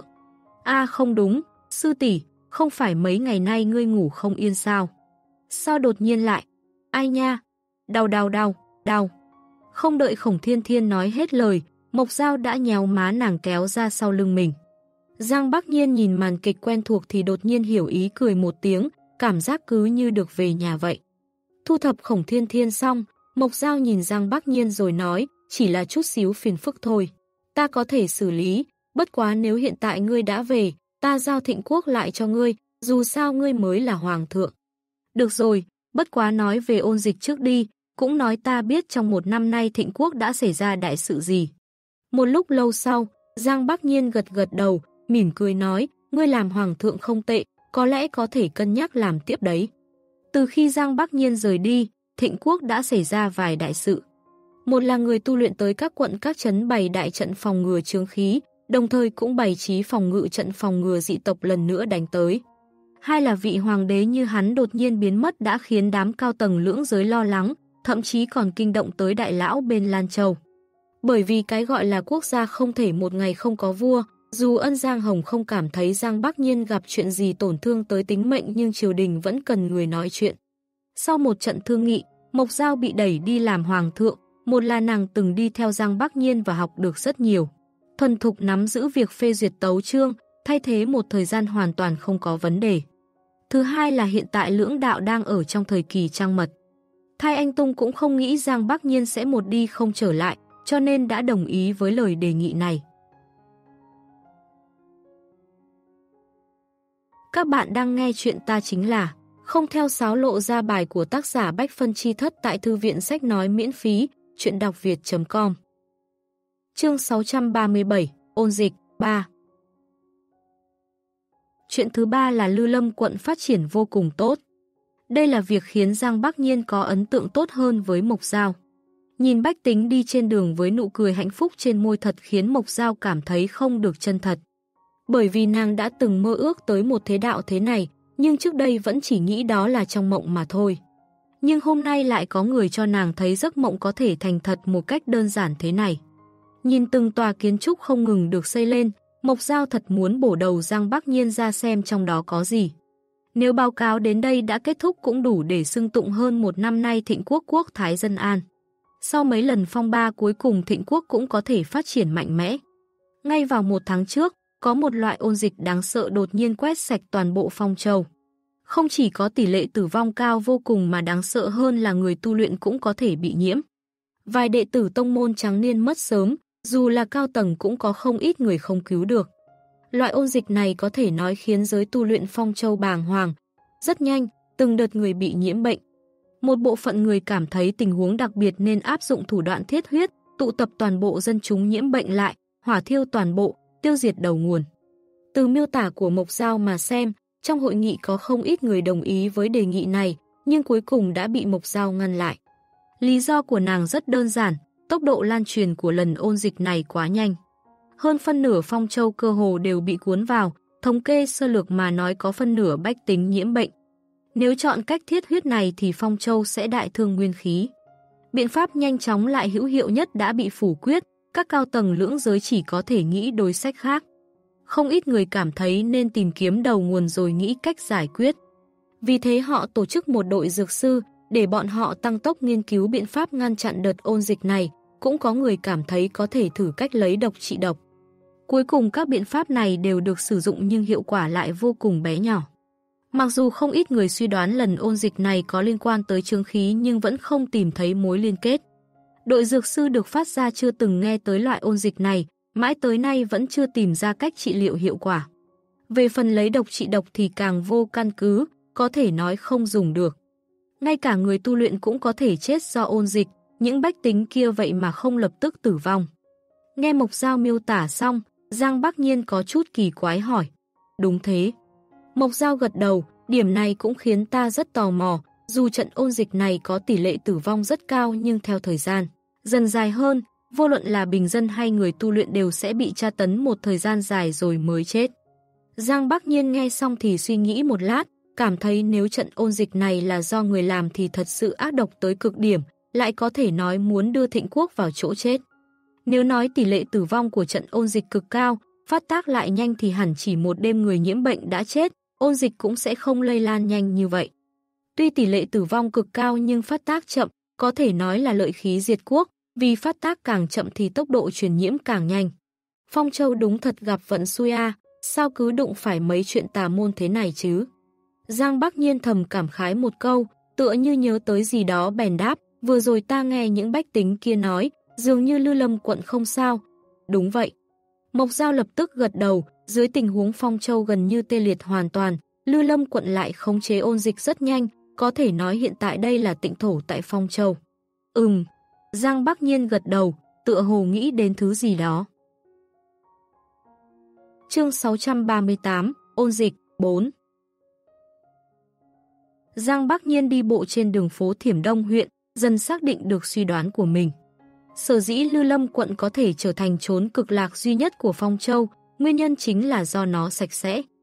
A không đúng, sư tỷ, không phải mấy ngày nay ngươi ngủ không yên sao? Sao đột nhiên lại? Ai nha? Đau đau đau, đau. Không đợi Khổng Thiên Thiên nói hết lời, Mộc Dao đã nhéo má nàng kéo ra sau lưng mình. Giang Bắc Nhiên nhìn màn kịch quen thuộc thì đột nhiên hiểu ý cười một tiếng, cảm giác cứ như được về nhà vậy. Thu thập Khổng Thiên Thiên xong, Mộc Dao nhìn Giang Bắc Nhiên rồi nói, chỉ là chút xíu phiền phức thôi. Ta có thể xử lý, bất quá nếu hiện tại ngươi đã về, ta giao Thịnh Quốc lại cho ngươi, dù sao ngươi mới là hoàng thượng. Được rồi, bất quá nói về ôn dịch trước đi, cũng nói ta biết trong một năm nay Thịnh Quốc đã xảy ra đại sự gì. Một lúc lâu sau, Giang Bắc Nhiên gật gật đầu, mỉm cười nói, ngươi làm hoàng thượng không tệ, có lẽ có thể cân nhắc làm tiếp đấy. Từ khi Giang Bắc Nhiên rời đi, Thịnh Quốc đã xảy ra vài đại sự. Một là người tu luyện tới các quận các trấn bày đại trận phòng ngừa chướng khí, đồng thời cũng bày trí phòng ngự trận phòng ngừa dị tộc lần nữa đánh tới. Hai là vị hoàng đế như hắn đột nhiên biến mất đã khiến đám cao tầng lưỡng giới lo lắng, thậm chí còn kinh động tới đại lão bên Lan Châu. Bởi vì cái gọi là quốc gia không thể một ngày không có vua, dù Ân Giang Hồng không cảm thấy Giang Bắc Nhiên gặp chuyện gì tổn thương tới tính mệnh nhưng triều đình vẫn cần người nói chuyện. Sau một trận thương nghị, Mộc Dao bị đẩy đi làm hoàng thượng, một là nàng từng đi theo Giang Bắc Nhiên và học được rất nhiều. Thuần thục nắm giữ việc phê duyệt tấu chương, thay thế một thời gian hoàn toàn không có vấn đề. Thứ hai là hiện tại lưỡng đạo đang ở trong thời kỳ trăng mật. Thái Anh Tung cũng không nghĩ Giang Bắc Nhiên sẽ một đi không trở lại, cho nên đã đồng ý với lời đề nghị này. Các bạn đang nghe chuyện Ta Chính Là Không Theo Sáo Lộ ra bài của tác giả Bách Phân Chi Thất tại Thư viện Sách Nói miễn phí, chuyện đọc việt chấm com. Chương sáu trăm ba mươi bảy, Ôn Dịch, ba. Chuyện thứ ba là Lư Lâm quận phát triển vô cùng tốt. Đây là việc khiến Giang Bắc Nhiên có ấn tượng tốt hơn với Mộc Dao. Nhìn bách tính đi trên đường với nụ cười hạnh phúc trên môi thật khiến Mộc Dao cảm thấy không được chân thật. Bởi vì nàng đã từng mơ ước tới một thế đạo thế này, nhưng trước đây vẫn chỉ nghĩ đó là trong mộng mà thôi. Nhưng hôm nay lại có người cho nàng thấy giấc mộng có thể thành thật một cách đơn giản thế này. Nhìn từng tòa kiến trúc không ngừng được xây lên, Mộc Dao thật muốn bổ đầu Giang Bắc Nhiên ra xem trong đó có gì. Nếu báo cáo đến đây đã kết thúc cũng đủ để xưng tụng hơn một năm nay Thịnh Quốc quốc thái dân an. Sau mấy lần phong ba cuối cùng Thịnh Quốc cũng có thể phát triển mạnh mẽ. Ngay vào một tháng trước, có một loại ôn dịch đáng sợ đột nhiên quét sạch toàn bộ Phong Châu. Không chỉ có tỷ lệ tử vong cao vô cùng mà đáng sợ hơn là người tu luyện cũng có thể bị nhiễm. Vài đệ tử tông môn trắng niên mất sớm, dù là cao tầng cũng có không ít người không cứu được. Loại ôn dịch này có thể nói khiến giới tu luyện Phong Châu bàng hoàng. Rất nhanh, từng đợt người bị nhiễm bệnh. Một bộ phận người cảm thấy tình huống đặc biệt nên áp dụng thủ đoạn thiết huyết, tụ tập toàn bộ dân chúng nhiễm bệnh lại, hỏa thiêu toàn bộ, tiêu diệt đầu nguồn. Từ miêu tả của Mộc Dao mà xem, trong hội nghị có không ít người đồng ý với đề nghị này, nhưng cuối cùng đã bị Mộc Dao ngăn lại. Lý do của nàng rất đơn giản, tốc độ lan truyền của lần ôn dịch này quá nhanh. Hơn phân nửa Phong Châu cơ hồ đều bị cuốn vào, thống kê sơ lược mà nói có phân nửa bách tính nhiễm bệnh. Nếu chọn cách thiết huyết này thì Phong Châu sẽ đại thương nguyên khí. Biện pháp nhanh chóng lại hữu hiệu nhất đã bị phủ quyết, các cao tầng lưỡng giới chỉ có thể nghĩ đối sách khác. Không ít người cảm thấy nên tìm kiếm đầu nguồn rồi nghĩ cách giải quyết. Vì thế họ tổ chức một đội dược sư để bọn họ tăng tốc nghiên cứu biện pháp ngăn chặn đợt ôn dịch này. Cũng có người cảm thấy có thể thử cách lấy độc trị độc. Cuối cùng các biện pháp này đều được sử dụng nhưng hiệu quả lại vô cùng bé nhỏ. Mặc dù không ít người suy đoán lần ôn dịch này có liên quan tới chướng khí nhưng vẫn không tìm thấy mối liên kết. Đội dược sư được phát ra chưa từng nghe tới loại ôn dịch này, mãi tới nay vẫn chưa tìm ra cách trị liệu hiệu quả. Về phần lấy độc trị độc thì càng vô căn cứ, có thể nói không dùng được. Ngay cả người tu luyện cũng có thể chết do ôn dịch, những bách tính kia vậy mà không lập tức tử vong. Nghe Mộc Dao miêu tả xong, Giang Bắc Nhiên có chút kỳ quái hỏi. Đúng thế. Mộc Dao gật đầu, điểm này cũng khiến ta rất tò mò, dù trận ôn dịch này có tỷ lệ tử vong rất cao nhưng theo thời gian dần dài hơn, vô luận là bình dân hay người tu luyện đều sẽ bị tra tấn một thời gian dài rồi mới chết. Giang Bắc Nhiên nghe xong thì suy nghĩ một lát, cảm thấy nếu trận ôn dịch này là do người làm thì thật sự ác độc tới cực điểm, lại có thể nói muốn đưa Thịnh Quốc vào chỗ chết. Nếu nói tỷ lệ tử vong của trận ôn dịch cực cao, phát tác lại nhanh thì hẳn chỉ một đêm người nhiễm bệnh đã chết, ôn dịch cũng sẽ không lây lan nhanh như vậy. Tuy tỷ lệ tử vong cực cao nhưng phát tác chậm, có thể nói là lợi khí diệt quốc, vì phát tác càng chậm thì tốc độ truyền nhiễm càng nhanh. Phong Châu đúng thật gặp vận xui a, sao cứ đụng phải mấy chuyện tà môn thế này chứ? Giang Bắc Nhiên thầm cảm khái một câu, tựa như nhớ tới gì đó bèn đáp, vừa rồi ta nghe những bách tính kia nói, dường như Lư Lâm quận không sao. Đúng vậy. Mộc Dao lập tức gật đầu, dưới tình huống Phong Châu gần như tê liệt hoàn toàn, Lư Lâm quận lại khống chế ôn dịch rất nhanh, có thể nói hiện tại đây là tịnh thổ tại Phong Châu. Ừm. Giang Bắc Nhiên gật đầu, tựa hồ nghĩ đến thứ gì đó. Chương sáu trăm ba mươi tám, ôn dịch, bốn. Giang Bắc Nhiên đi bộ trên đường phố Thiểm Đông huyện, dần xác định được suy đoán của mình. Sở dĩ Lư Lâm quận có thể trở thành chốn cực lạc duy nhất của Phong Châu, nguyên nhân chính là do nó sạch sẽ.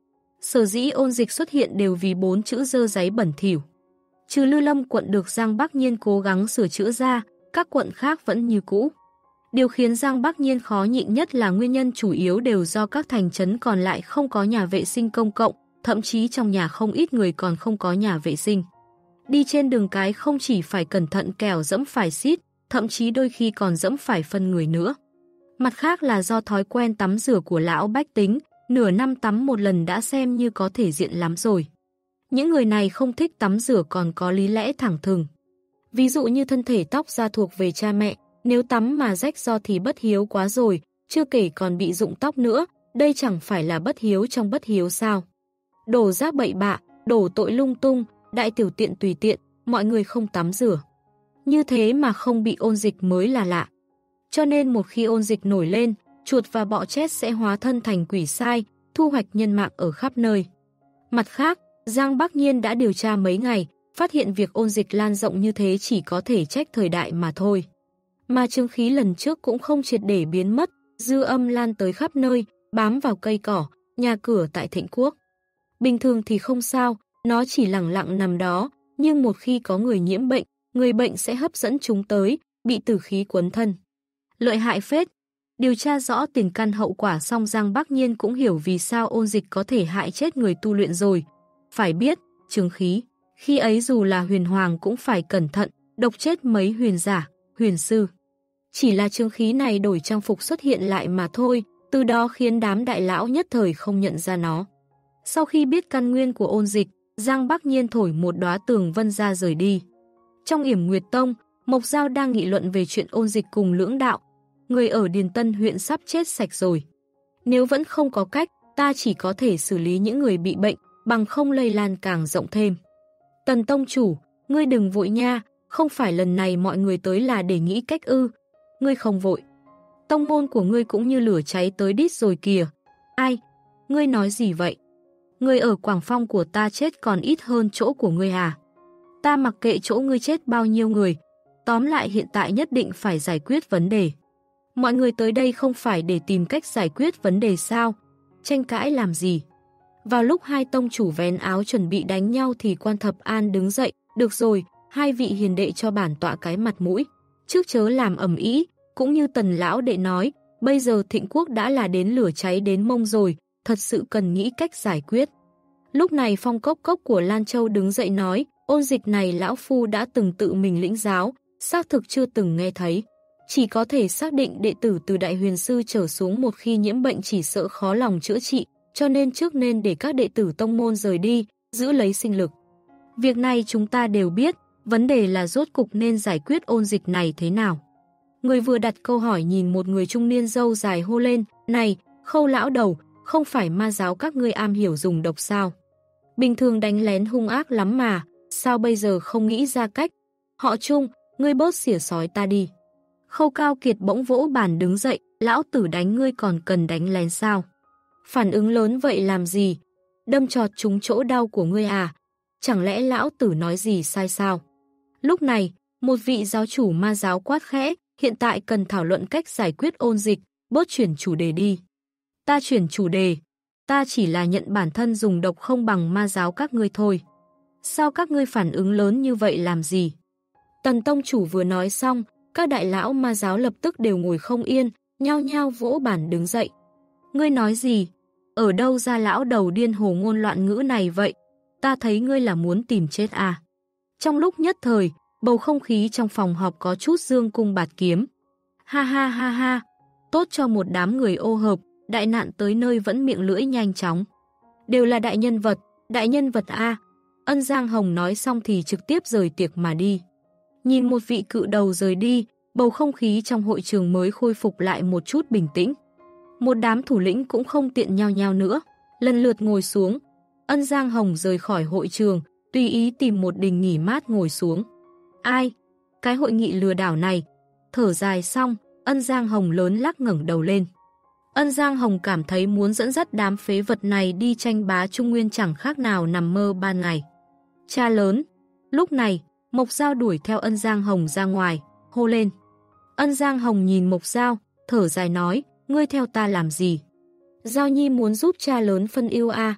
Sở dĩ ôn dịch xuất hiện đều vì bốn chữ dơ giấy bẩn thỉu. Trừ Lư Lâm quận được Giang Bắc Nhiên cố gắng sửa chữa ra, các quận khác vẫn như cũ. Điều khiến Giang Bắc Nhiên khó nhịn nhất là nguyên nhân chủ yếu đều do các thành trấn còn lại không có nhà vệ sinh công cộng, thậm chí trong nhà không ít người còn không có nhà vệ sinh. Đi trên đường cái không chỉ phải cẩn thận kẻo dẫm phải xít, thậm chí đôi khi còn dẫm phải phân người nữa. Mặt khác là do thói quen tắm rửa của lão bách tính, nửa năm tắm một lần đã xem như có thể diện lắm rồi. Những người này không thích tắm rửa còn có lý lẽ thẳng thừng. Ví dụ như thân thể tóc da thuộc về cha mẹ, nếu tắm mà rách do thì bất hiếu quá rồi, chưa kể còn bị rụng tóc nữa, đây chẳng phải là bất hiếu trong bất hiếu sao. Đổ rác bậy bạ, đổ tội lung tung, đại tiểu tiện tùy tiện, mọi người không tắm rửa. Như thế mà không bị ôn dịch mới là lạ. Cho nên một khi ôn dịch nổi lên, chuột và bọ chết sẽ hóa thân thành quỷ sai, thu hoạch nhân mạng ở khắp nơi. Mặt khác, Giang Bắc Nhiên đã điều tra mấy ngày, phát hiện việc ôn dịch lan rộng như thế chỉ có thể trách thời đại mà thôi. Mà chứng khí lần trước cũng không triệt để biến mất, dư âm lan tới khắp nơi, bám vào cây cỏ, nhà cửa tại Thịnh Quốc. Bình thường thì không sao, nó chỉ lẳng lặng nằm đó, nhưng một khi có người nhiễm bệnh, người bệnh sẽ hấp dẫn chúng tới, bị tử khí quấn thân. Lợi hại phết. Điều tra rõ tiền căn hậu quả xong Giang Bắc Nhiên cũng hiểu vì sao ôn dịch có thể hại chết người tu luyện rồi. Phải biết, chứng khí, khi ấy dù là huyền hoàng cũng phải cẩn thận, độc chết mấy huyền giả, huyền sư. Chỉ là chứng khí này đổi trang phục xuất hiện lại mà thôi, từ đó khiến đám đại lão nhất thời không nhận ra nó. Sau khi biết căn nguyên của ôn dịch, Giang Bắc Nhiên thổi một đóa tường vân ra rời đi. Trong Yểm Nguyệt Tông, Mộc Giao đang nghị luận về chuyện ôn dịch cùng lưỡng đạo. Người ở Điền Tân huyện sắp chết sạch rồi. Nếu vẫn không có cách, ta chỉ có thể xử lý những người bị bệnh, bằng không lây lan càng rộng thêm. Tần Tông chủ, ngươi đừng vội nha, không phải lần này mọi người tới là để nghĩ cách ư. Ngươi không vội. Tông môn của ngươi cũng như lửa cháy tới đít rồi kìa. Ai? Ngươi nói gì vậy? Ngươi ở Quảng Phong của ta chết còn ít hơn chỗ của ngươi à? Ta mặc kệ chỗ ngươi chết bao nhiêu người. Tóm lại hiện tại nhất định phải giải quyết vấn đề. Mọi người tới đây không phải để tìm cách giải quyết vấn đề sao? Tranh cãi làm gì? Vào lúc hai tông chủ vén áo chuẩn bị đánh nhau thì Quan Thập An đứng dậy. Được rồi, hai vị hiền đệ cho bản tọa cái mặt mũi. Trước chớ làm ầm ĩ, cũng như Tần lão đệ nói, bây giờ Thịnh Quốc đã là đến lửa cháy đến mông rồi, thật sự cần nghĩ cách giải quyết. Lúc này Phong Cốc Cốc của Lan Châu đứng dậy nói, ôn dịch này lão phu đã từng tự mình lĩnh giáo, xác thực chưa từng nghe thấy. Chỉ có thể xác định đệ tử từ Đại Huyền Sư trở xuống một khi nhiễm bệnh chỉ sợ khó lòng chữa trị, cho nên trước nên để các đệ tử tông môn rời đi, giữ lấy sinh lực. Việc này chúng ta đều biết, vấn đề là rốt cục nên giải quyết ôn dịch này thế nào. Người vừa đặt câu hỏi nhìn một người trung niên râu dài hô lên, này, Khâu lão đầu, không phải ma giáo các ngươi am hiểu dùng độc sao? Bình thường đánh lén hung ác lắm mà, sao bây giờ không nghĩ ra cách? Họ Trung, ngươi bớt xỉa sói ta đi. Khâu Cao Kiệt bỗng vỗ bàn đứng dậy, lão tử đánh ngươi còn cần đánh lén sao? Phản ứng lớn vậy làm gì? Đâm chọt trúng chỗ đau của ngươi à? Chẳng lẽ lão tử nói gì sai sao? Lúc này, một vị giáo chủ ma giáo quát khẽ, hiện tại cần thảo luận cách giải quyết ôn dịch, bớt chuyển chủ đề đi. Ta chuyển chủ đề, ta chỉ là nhận bản thân dùng độc không bằng ma giáo các ngươi thôi. Sao các ngươi phản ứng lớn như vậy làm gì? Tần Tông chủ vừa nói xong, các đại lão ma giáo lập tức đều ngồi không yên, nhao nhao vỗ bàn đứng dậy. Ngươi nói gì? Ở đâu ra lão đầu điên hồ ngôn loạn ngữ này vậy? Ta thấy ngươi là muốn tìm chết à? Trong lúc nhất thời, bầu không khí trong phòng họp có chút dương cung bạt kiếm. Ha ha ha ha, tốt cho một đám người ô hợp, đại nạn tới nơi vẫn miệng lưỡi nhanh chóng. Đều là đại nhân vật, đại nhân vật a. Ân Giang Hồng nói xong thì trực tiếp rời tiệc mà đi. Nhìn một vị cự đầu rời đi, bầu không khí trong hội trường mới khôi phục lại một chút bình tĩnh. Một đám thủ lĩnh cũng không tiện nhau nhau nữa, lần lượt ngồi xuống. Ân Giang Hồng rời khỏi hội trường, tùy ý tìm một đình nghỉ mát ngồi xuống. Ai? Cái hội nghị lừa đảo này. Thở dài xong, Ân Giang Hồng lớn lắc ngẩng đầu lên. Ân Giang Hồng cảm thấy muốn dẫn dắt đám phế vật này đi tranh bá Trung Nguyên chẳng khác nào nằm mơ ban ngày. Cha lớn. Lúc này, Mộc Giao đuổi theo Ân Giang Hồng ra ngoài, hô lên. Ân Giang Hồng nhìn Mộc Giao, thở dài nói, ngươi theo ta làm gì? Giao Nhi muốn giúp cha lớn phân yêu a.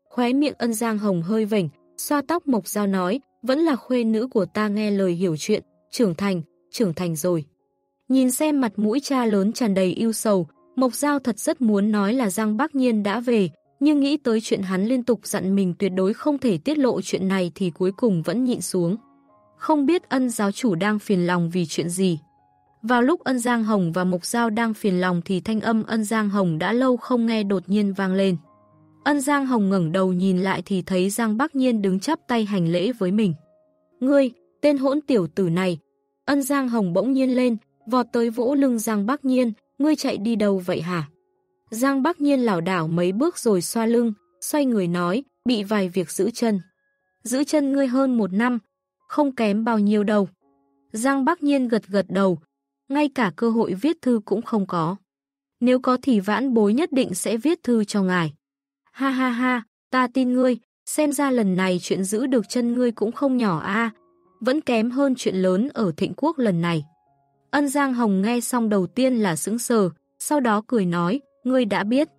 Khóe miệng Ân Giang Hồng hơi vểnh, xoa tóc Mộc Dao nói, vẫn là khuê nữ của ta nghe lời hiểu chuyện, trưởng thành, trưởng thành rồi. Nhìn xem mặt mũi cha lớn tràn đầy ưu sầu, Mộc Dao thật rất muốn nói là Giang Bắc Nhiên đã về, nhưng nghĩ tới chuyện hắn liên tục dặn mình tuyệt đối không thể tiết lộ chuyện này thì cuối cùng vẫn nhịn xuống. Không biết Ân giáo chủ đang phiền lòng vì chuyện gì. Vào lúc Ân Giang Hồng và Mộc Dao đang phiền lòng thì thanh âm Ân Giang Hồng đã lâu không nghe đột nhiên vang lên. Ân Giang Hồng ngẩng đầu nhìn lại thì thấy Giang Bắc Nhiên đứng chắp tay hành lễ với mình. Ngươi, tên hỗn tiểu tử này. Ân Giang Hồng bỗng nhiên lên, vọt tới vỗ lưng Giang Bắc Nhiên, ngươi chạy đi đâu vậy hả? Giang Bắc Nhiên lảo đảo mấy bước rồi xoa lưng, xoay người nói, bị vài việc giữ chân. Giữ chân ngươi hơn một năm, không kém bao nhiêu đâu. Giang Bắc Nhiên gật gật đầu, ngay cả cơ hội viết thư cũng không có. Nếu có thì vãn bối nhất định sẽ viết thư cho ngài. Ha ha ha, ta tin ngươi, xem ra lần này chuyện giữ được chân ngươi cũng không nhỏ a, vẫn kém hơn chuyện lớn ở Thịnh Quốc lần này. Ân Giang Hồng nghe xong đầu tiên là sững sờ, sau đó cười nói, ngươi đã biết.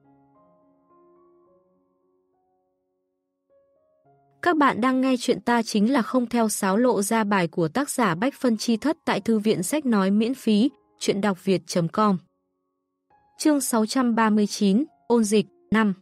Các bạn đang nghe chuyện Ta Chính Là Không Theo Sáo Lộ Ra bài của tác giả Bách Phân Chi Thất tại thư viện sách nói miễn phí, chuyện đọc việt chấm com. Chương sáu trăm ba mươi chín, ôn dịch, năm.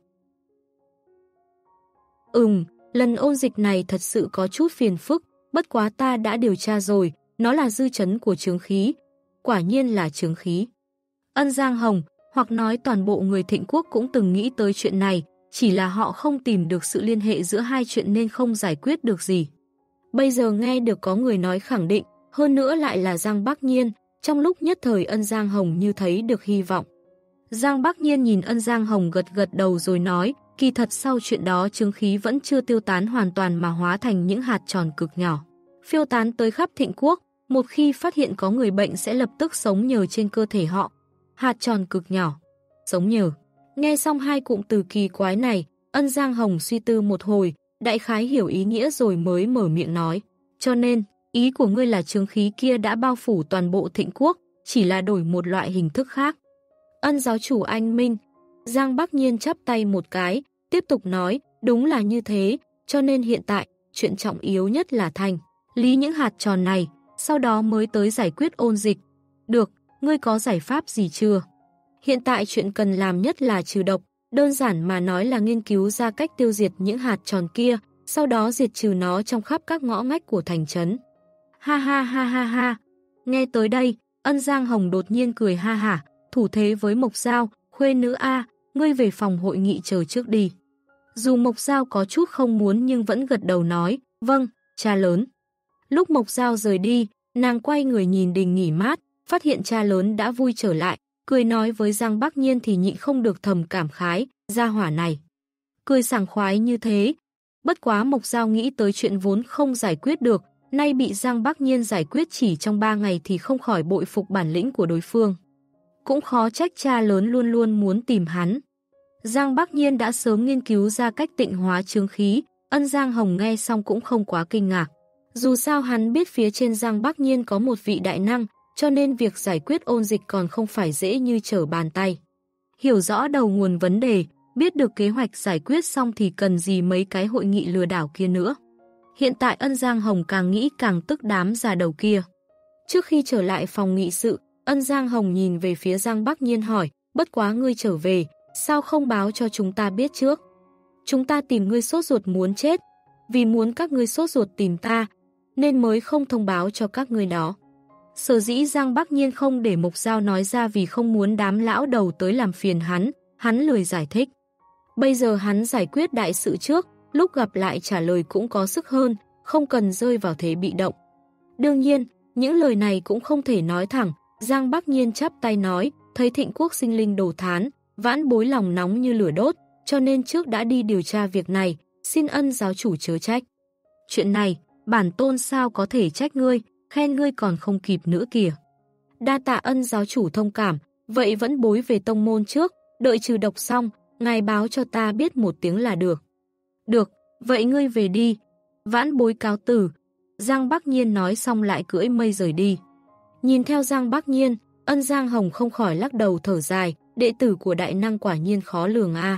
Ừm, lần ôn dịch này thật sự có chút phiền phức, bất quá ta đã điều tra rồi, nó là dư chấn của chướng khí. Quả nhiên là chướng khí. Ân Giang Hồng, hoặc nói toàn bộ người Thịnh Quốc cũng từng nghĩ tới chuyện này, chỉ là họ không tìm được sự liên hệ giữa hai chuyện nên không giải quyết được gì. Bây giờ nghe được có người nói khẳng định, hơn nữa lại là Giang Bắc Nhiên, trong lúc nhất thời Ân Giang Hồng như thấy được hy vọng. Giang Bắc Nhiên nhìn Ân Giang Hồng gật gật đầu rồi nói, kỳ thật sau chuyện đó chướng khí vẫn chưa tiêu tán hoàn toàn mà hóa thành những hạt tròn cực nhỏ. Phiêu tán tới khắp Thịnh Quốc, một khi phát hiện có người bệnh sẽ lập tức sống nhờ trên cơ thể họ. Hạt tròn cực nhỏ, sống nhờ. Nghe xong hai cụm từ kỳ quái này, Ân Giang Hồng suy tư một hồi, đại khái hiểu ý nghĩa rồi mới mở miệng nói. Cho nên, ý của ngươi là chướng khí kia đã bao phủ toàn bộ Thịnh Quốc, chỉ là đổi một loại hình thức khác. Ân giáo chủ anh minh. Giang Bắc Nhiên chắp tay một cái, tiếp tục nói, đúng là như thế, cho nên hiện tại, chuyện trọng yếu nhất là thành lý những hạt tròn này, sau đó mới tới giải quyết ôn dịch. Được, ngươi có giải pháp gì chưa? Hiện tại chuyện cần làm nhất là trừ độc, đơn giản mà nói là nghiên cứu ra cách tiêu diệt những hạt tròn kia, sau đó diệt trừ nó trong khắp các ngõ ngách của thành trấn. Ha ha ha ha ha. Nghe tới đây, Ân Giang Hồng đột nhiên cười ha hả, thủ thế với Mộc Dao, khuê nữ a, ngươi về phòng hội nghị chờ trước đi. Dù Mộc Dao có chút không muốn nhưng vẫn gật đầu nói, vâng, cha lớn. Lúc Mộc Dao rời đi, nàng quay người nhìn đình nghỉ mát, phát hiện cha lớn đã vui trở lại, cười nói với Giang Bắc Nhiên thì nhịn không được thầm cảm khái, gia hỏa này. Cười sảng khoái như thế. Bất quá Mộc Dao nghĩ tới chuyện vốn không giải quyết được, nay bị Giang Bắc Nhiên giải quyết chỉ trong ba ngày thì không khỏi bội phục bản lĩnh của đối phương. Cũng khó trách cha lớn luôn luôn muốn tìm hắn. Giang Bắc Nhiên đã sớm nghiên cứu ra cách tịnh hóa chướng khí, Ân Giang Hồng nghe xong cũng không quá kinh ngạc. Dù sao hắn biết phía trên Giang Bắc Nhiên có một vị đại năng, cho nên việc giải quyết ôn dịch còn không phải dễ như trở bàn tay. Hiểu rõ đầu nguồn vấn đề, biết được kế hoạch giải quyết xong thì cần gì mấy cái hội nghị lừa đảo kia nữa. Hiện tại Ân Giang Hồng càng nghĩ càng tức đám già đầu kia. Trước khi trở lại phòng nghị sự, Ân Giang Hồng nhìn về phía Giang Bắc Nhiên hỏi, bất quá ngươi trở về, sao không báo cho chúng ta biết trước? Chúng ta tìm ngươi sốt ruột muốn chết, vì muốn các ngươi sốt ruột tìm ta, nên mới không thông báo cho các ngươi đó. Sở dĩ Giang Bắc Nhiên không để Mộc Dao nói ra vì không muốn đám lão đầu tới làm phiền hắn, hắn lười giải thích. Bây giờ hắn giải quyết đại sự trước, lúc gặp lại trả lời cũng có sức hơn, không cần rơi vào thế bị động. Đương nhiên, những lời này cũng không thể nói thẳng, Giang Bắc Nhiên chắp tay nói, thấy Thịnh Quốc sinh linh đồ thán, vãn bối lòng nóng như lửa đốt, cho nên trước đã đi điều tra việc này, xin Ân giáo chủ chớ trách. Chuyện này, bản tôn sao có thể trách ngươi, khen ngươi còn không kịp nữa kìa. Đa tạ Ân giáo chủ thông cảm, vậy vẫn bối về tông môn trước, đợi trừ độc xong, ngài báo cho ta biết một tiếng là được. Được, vậy ngươi về đi. Vãn bối cáo từ. Giang Bắc Nhiên nói xong lại cưỡi mây rời đi. Nhìn theo Giang Bắc Nhiên, Ân Giang Hồng không khỏi lắc đầu thở dài, đệ tử của đại năng quả nhiên khó lường a.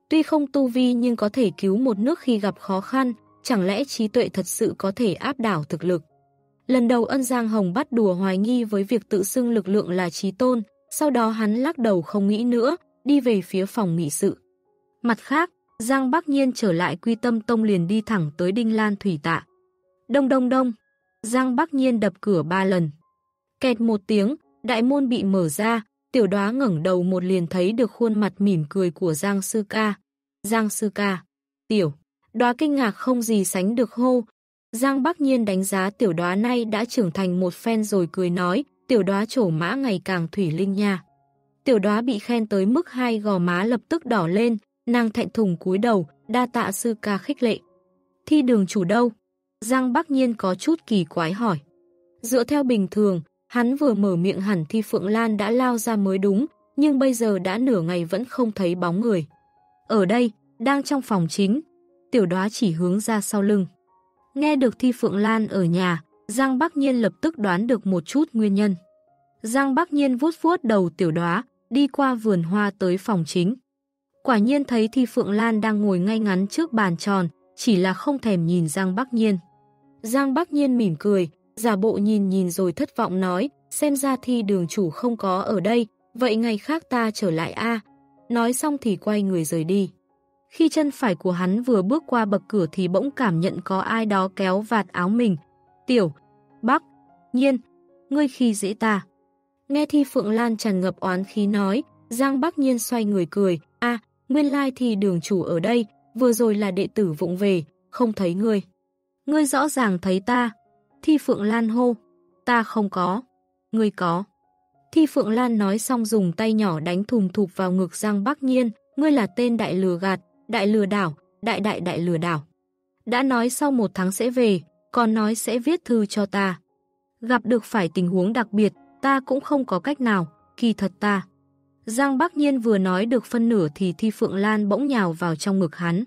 Tuy không tu vi nhưng có thể cứu một nước khi gặp khó khăn, chẳng lẽ trí tuệ thật sự có thể áp đảo thực lực. Lần đầu Ân Giang Hồng bắt đùa hoài nghi với việc tự xưng lực lượng là trí tôn, sau đó hắn lắc đầu không nghĩ nữa, đi về phía phòng nghị sự. Mặt khác, Giang Bắc Nhiên trở lại Quy Tâm Tông liền đi thẳng tới Đinh Lan Thủy Tạ. Đông đông đông, Giang Bắc Nhiên đập cửa ba lần. Kẹt một tiếng, đại môn bị mở ra, Tiểu Đoá ngẩng đầu một liền thấy được khuôn mặt mỉm cười của Giang sư ca. Giang sư ca, Tiểu Đoá kinh ngạc không gì sánh được hô. Giang Bắc Nhiên đánh giá Tiểu Đoá nay đã trưởng thành một phen rồi cười nói, Tiểu Đoá trổ mã ngày càng thủy linh nha. Tiểu Đoá bị khen tới mức hai gò má lập tức đỏ lên, nàng thẹn thùng cúi đầu, đa tạ sư ca khích lệ. Thi đường chủ đâu? Giang Bắc Nhiên có chút kỳ quái hỏi. Dựa theo bình thường, hắn vừa mở miệng hẳn Thi Phượng Lan đã lao ra mới đúng, nhưng bây giờ đã nửa ngày vẫn không thấy bóng người. Ở đây, đang trong phòng chính, Tiểu Đoá chỉ hướng ra sau lưng. Nghe được Thi Phượng Lan ở nhà, Giang Bắc Nhiên lập tức đoán được một chút nguyên nhân. Giang Bắc Nhiên vuốt vuốt đầu Tiểu Đoá, đi qua vườn hoa tới phòng chính. Quả nhiên thấy Thi Phượng Lan đang ngồi ngay ngắn trước bàn tròn, chỉ là không thèm nhìn Giang Bắc Nhiên. Giang Bắc Nhiên mỉm cười, giả bộ nhìn nhìn rồi thất vọng nói, xem ra Thi đường chủ không có ở đây, vậy ngày khác ta trở lại a. Nói xong thì quay người rời đi. Khi chân phải của hắn vừa bước qua bậc cửa thì bỗng cảm nhận có ai đó kéo vạt áo mình. Tiểu Bắc Nhiên, ngươi khi dễ ta. Nghe Thi Phượng Lan tràn ngập oán khí nói, Giang Bắc Nhiên xoay người cười, a, nguyên lai Thi đường chủ ở đây, vừa rồi là đệ tử vụng về, không thấy ngươi. Ngươi rõ ràng thấy ta. Thi Phượng Lan hô, ta không có, ngươi có. Thi Phượng Lan nói xong dùng tay nhỏ đánh thùm thụp vào ngực Giang Bắc Nhiên, ngươi là tên đại lừa gạt, đại lừa đảo, đại đại đại lừa đảo. Đã nói sau một tháng sẽ về, còn nói sẽ viết thư cho ta. Gặp được phải tình huống đặc biệt, ta cũng không có cách nào, kỳ thật ta. Giang Bắc Nhiên vừa nói được phân nửa thì Thi Phượng Lan bỗng nhào vào trong ngực hắn.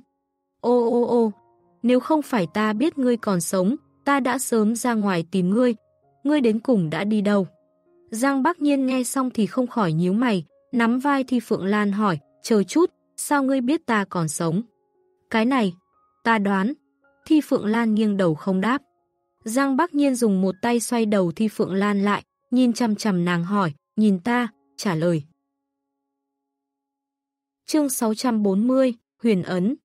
Ô ô ô, nếu không phải ta biết ngươi còn sống, ta đã sớm ra ngoài tìm ngươi. Ngươi đến cùng đã đi đâu? Giang Bắc Nhiên nghe xong thì không khỏi nhíu mày, nắm vai Thi Phượng Lan hỏi, chờ chút, sao ngươi biết ta còn sống? Cái này, ta đoán. Thi Phượng Lan nghiêng đầu không đáp. Giang Bắc Nhiên dùng một tay xoay đầu Thi Phượng Lan lại, nhìn chằm chằm nàng hỏi, nhìn ta, trả lời. Chương sáu trăm bốn mươi, Huyền Ấn.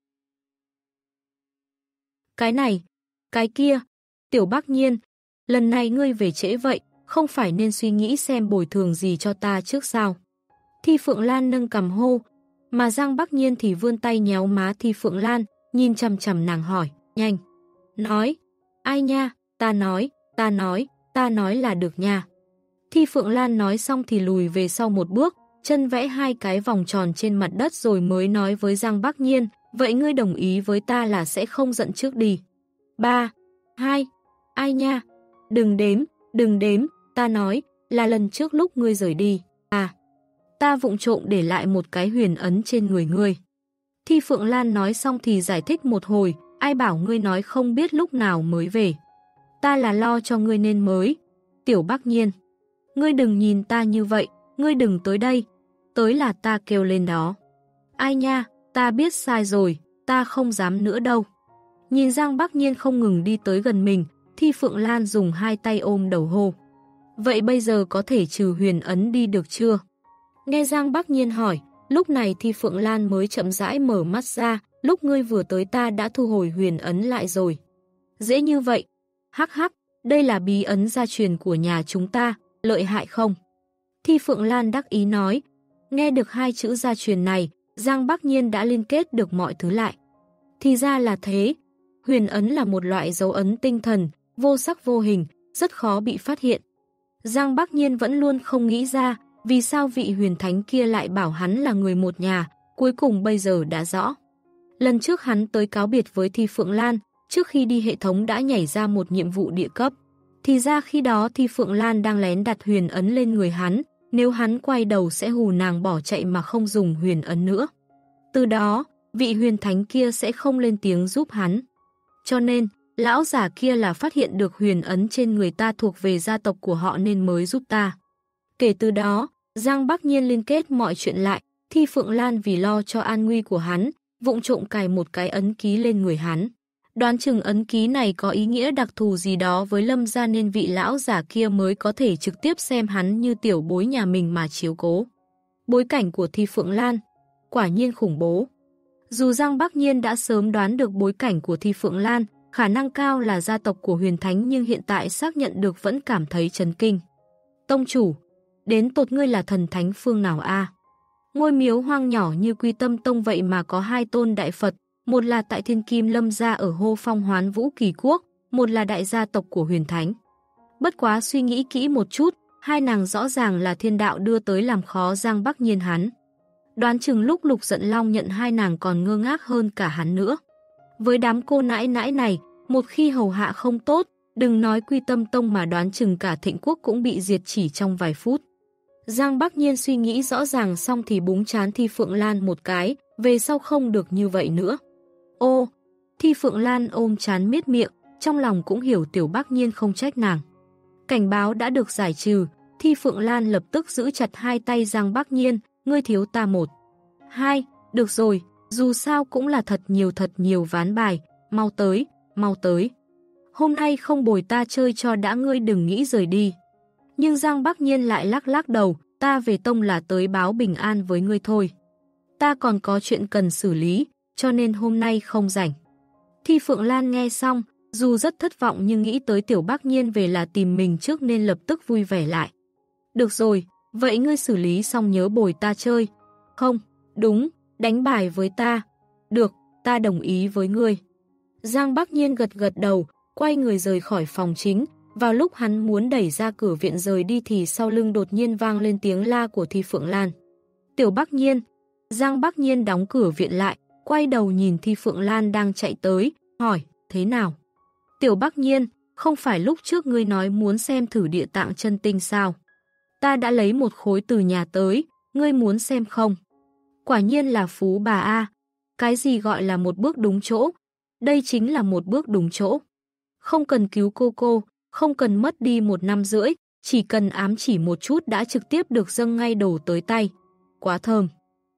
Cái này, cái kia, Tiểu Bắc Nhiên, lần này ngươi về trễ vậy, không phải nên suy nghĩ xem bồi thường gì cho ta trước sao? Thi Phượng Lan nâng cằm hô, mà Giang Bắc Nhiên thì vươn tay nhéo má Thi Phượng Lan, nhìn chằm chằm nàng hỏi, nhanh. Nói, ai nha, ta nói, ta nói, ta nói là được nha. Thi Phượng Lan nói xong thì lùi về sau một bước, chân vẽ hai cái vòng tròn trên mặt đất rồi mới nói với Giang Bắc Nhiên, vậy ngươi đồng ý với ta là sẽ không giận trước đi. Ba, hai, ai nha, đừng đếm, đừng đếm, ta nói, là lần trước lúc ngươi rời đi, à, ta vụng trộm để lại một cái huyền ấn trên người ngươi. Thi Phượng Lan nói xong thì giải thích một hồi, ai bảo ngươi nói không biết lúc nào mới về. Ta là lo cho ngươi nên mới. Tiểu Bắc Nhiên, ngươi đừng nhìn ta như vậy, ngươi đừng tới đây, tới là ta kêu lên đó. Ai nha, ta biết sai rồi, ta không dám nữa đâu. Nhìn Giang Bắc Nhiên không ngừng đi tới gần mình, Thi Phượng Lan dùng hai tay ôm đầu hô. Vậy bây giờ có thể trừ huyền ấn đi được chưa? Nghe Giang Bắc Nhiên hỏi, lúc này Thi Phượng Lan mới chậm rãi mở mắt ra, lúc ngươi vừa tới ta đã thu hồi huyền ấn lại rồi. Dễ như vậy. Hắc hắc, đây là bí ấn gia truyền của nhà chúng ta, lợi hại không? Thi Phượng Lan đắc ý nói. Nghe được hai chữ gia truyền này, Giang Bắc Nhiên đã liên kết được mọi thứ lại. Thì ra là thế. Huyền ấn là một loại dấu ấn tinh thần, vô sắc vô hình, rất khó bị phát hiện. Giang Bắc Nhiên vẫn luôn không nghĩ ra vì sao vị huyền thánh kia lại bảo hắn là người một nhà, cuối cùng bây giờ đã rõ. Lần trước hắn tới cáo biệt với Thi Phượng Lan, trước khi đi hệ thống đã nhảy ra một nhiệm vụ địa cấp. Thì ra khi đó Thi Phượng Lan đang lén đặt huyền ấn lên người hắn, nếu hắn quay đầu sẽ hù nàng bỏ chạy mà không dùng huyền ấn nữa. Từ đó, vị huyền thánh kia sẽ không lên tiếng giúp hắn. Cho nên, lão giả kia là phát hiện được huyền ấn trên người ta thuộc về gia tộc của họ nên mới giúp ta. Kể từ đó, Giang Bắc Nhiên liên kết mọi chuyện lại, Thi Phượng Lan vì lo cho an nguy của hắn, vụng trộm cài một cái ấn ký lên người hắn. Đoán chừng ấn ký này có ý nghĩa đặc thù gì đó với Lâm gia nên vị lão giả kia mới có thể trực tiếp xem hắn như tiểu bối nhà mình mà chiếu cố. Bối cảnh của Thi Phượng Lan quả nhiên khủng bố. Dù Giang Bắc Nhiên đã sớm đoán được bối cảnh của Thi Phượng Lan, khả năng cao là gia tộc của Huyền Thánh, nhưng hiện tại xác nhận được vẫn cảm thấy chấn kinh. Tông chủ, đến tột ngươi là thần thánh phương nào a? Ngôi miếu hoang nhỏ như Quy Tâm Tông vậy mà có hai tôn đại Phật, một là tại Thiên Kim Lâm gia ở Hô Phong Hoán Vũ Kỳ Quốc, một là đại gia tộc của Huyền Thánh. Bất quá suy nghĩ kỹ một chút, hai nàng rõ ràng là thiên đạo đưa tới làm khó Giang Bắc Nhiên hắn. Đoán chừng lúc Lục Giận Long nhận hai nàng còn ngơ ngác hơn cả hắn nữa. Với đám cô nãi nãi này, một khi hầu hạ không tốt, đừng nói Quy Tâm Tông mà đoán chừng cả Thịnh Quốc cũng bị diệt chỉ trong vài phút. Giang Bắc Nhiên suy nghĩ rõ ràng xong thì búng trán Thi Phượng Lan một cái, về sau không được như vậy nữa. Ô, Thi Phượng Lan ôm trán miết miệng, trong lòng cũng hiểu Tiểu Bắc Nhiên không trách nàng. Cảnh báo đã được giải trừ, Thi Phượng Lan lập tức giữ chặt hai tay Giang Bắc Nhiên, ngươi thiếu ta một. Hai, được rồi, dù sao cũng là thật nhiều thật nhiều ván bài, mau tới, mau tới. Hôm nay không bồi ta chơi cho đã, ngươi đừng nghĩ rời đi. Nhưng Giang Bắc Nhiên lại lắc lắc đầu, ta về tông là tới báo bình an với ngươi thôi. Ta còn có chuyện cần xử lý, cho nên hôm nay không rảnh. Thi Phượng Lan nghe xong, dù rất thất vọng nhưng nghĩ tới Tiểu Bắc Nhiên về là tìm mình trước nên lập tức vui vẻ lại. Được rồi, vậy ngươi xử lý xong nhớ bồi ta chơi. Không, đúng, đánh bài với ta. Được, ta đồng ý với ngươi. Giang Bắc Nhiên gật gật đầu, quay người rời khỏi phòng chính. Vào lúc hắn muốn đẩy ra cửa viện rời đi thì sau lưng đột nhiên vang lên tiếng la của Thi Phượng Lan. Tiểu Bắc Nhiên. Giang Bắc Nhiên đóng cửa viện lại, quay đầu nhìn Thi Phượng Lan đang chạy tới, hỏi, thế nào? Tiểu Bắc Nhiên, không phải lúc trước ngươi nói muốn xem thử địa tạng chân tinh sao? Ta đã lấy một khối từ nhà tới, ngươi muốn xem không? Quả nhiên là phú bà a. Cái gì gọi là một bước đúng chỗ? Đây chính là một bước đúng chỗ. Không cần cứu cô cô, không cần mất đi một năm rưỡi, chỉ cần ám chỉ một chút đã trực tiếp được dâng ngay đồ tới tay. Quá thơm.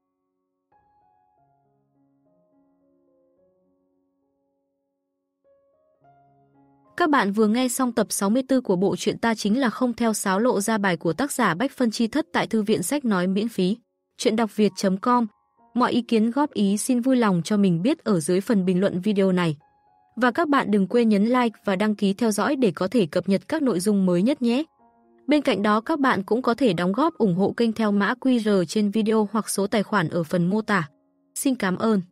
Các bạn vừa nghe xong tập sáu mươi tư của bộ truyện Ta Chính Là Không Theo Sáo Lộ Ra Bài của tác giả Bách Phân Chi Thất tại Thư viện Sách Nói miễn phí. Chuyện đọc việt chấm com. Mọi ý kiến góp ý xin vui lòng cho mình biết ở dưới phần bình luận video này. Và các bạn đừng quên nhấn like và đăng ký theo dõi để có thể cập nhật các nội dung mới nhất nhé. Bên cạnh đó các bạn cũng có thể đóng góp ủng hộ kênh theo mã quy rờ trên video hoặc số tài khoản ở phần mô tả. Xin cảm ơn.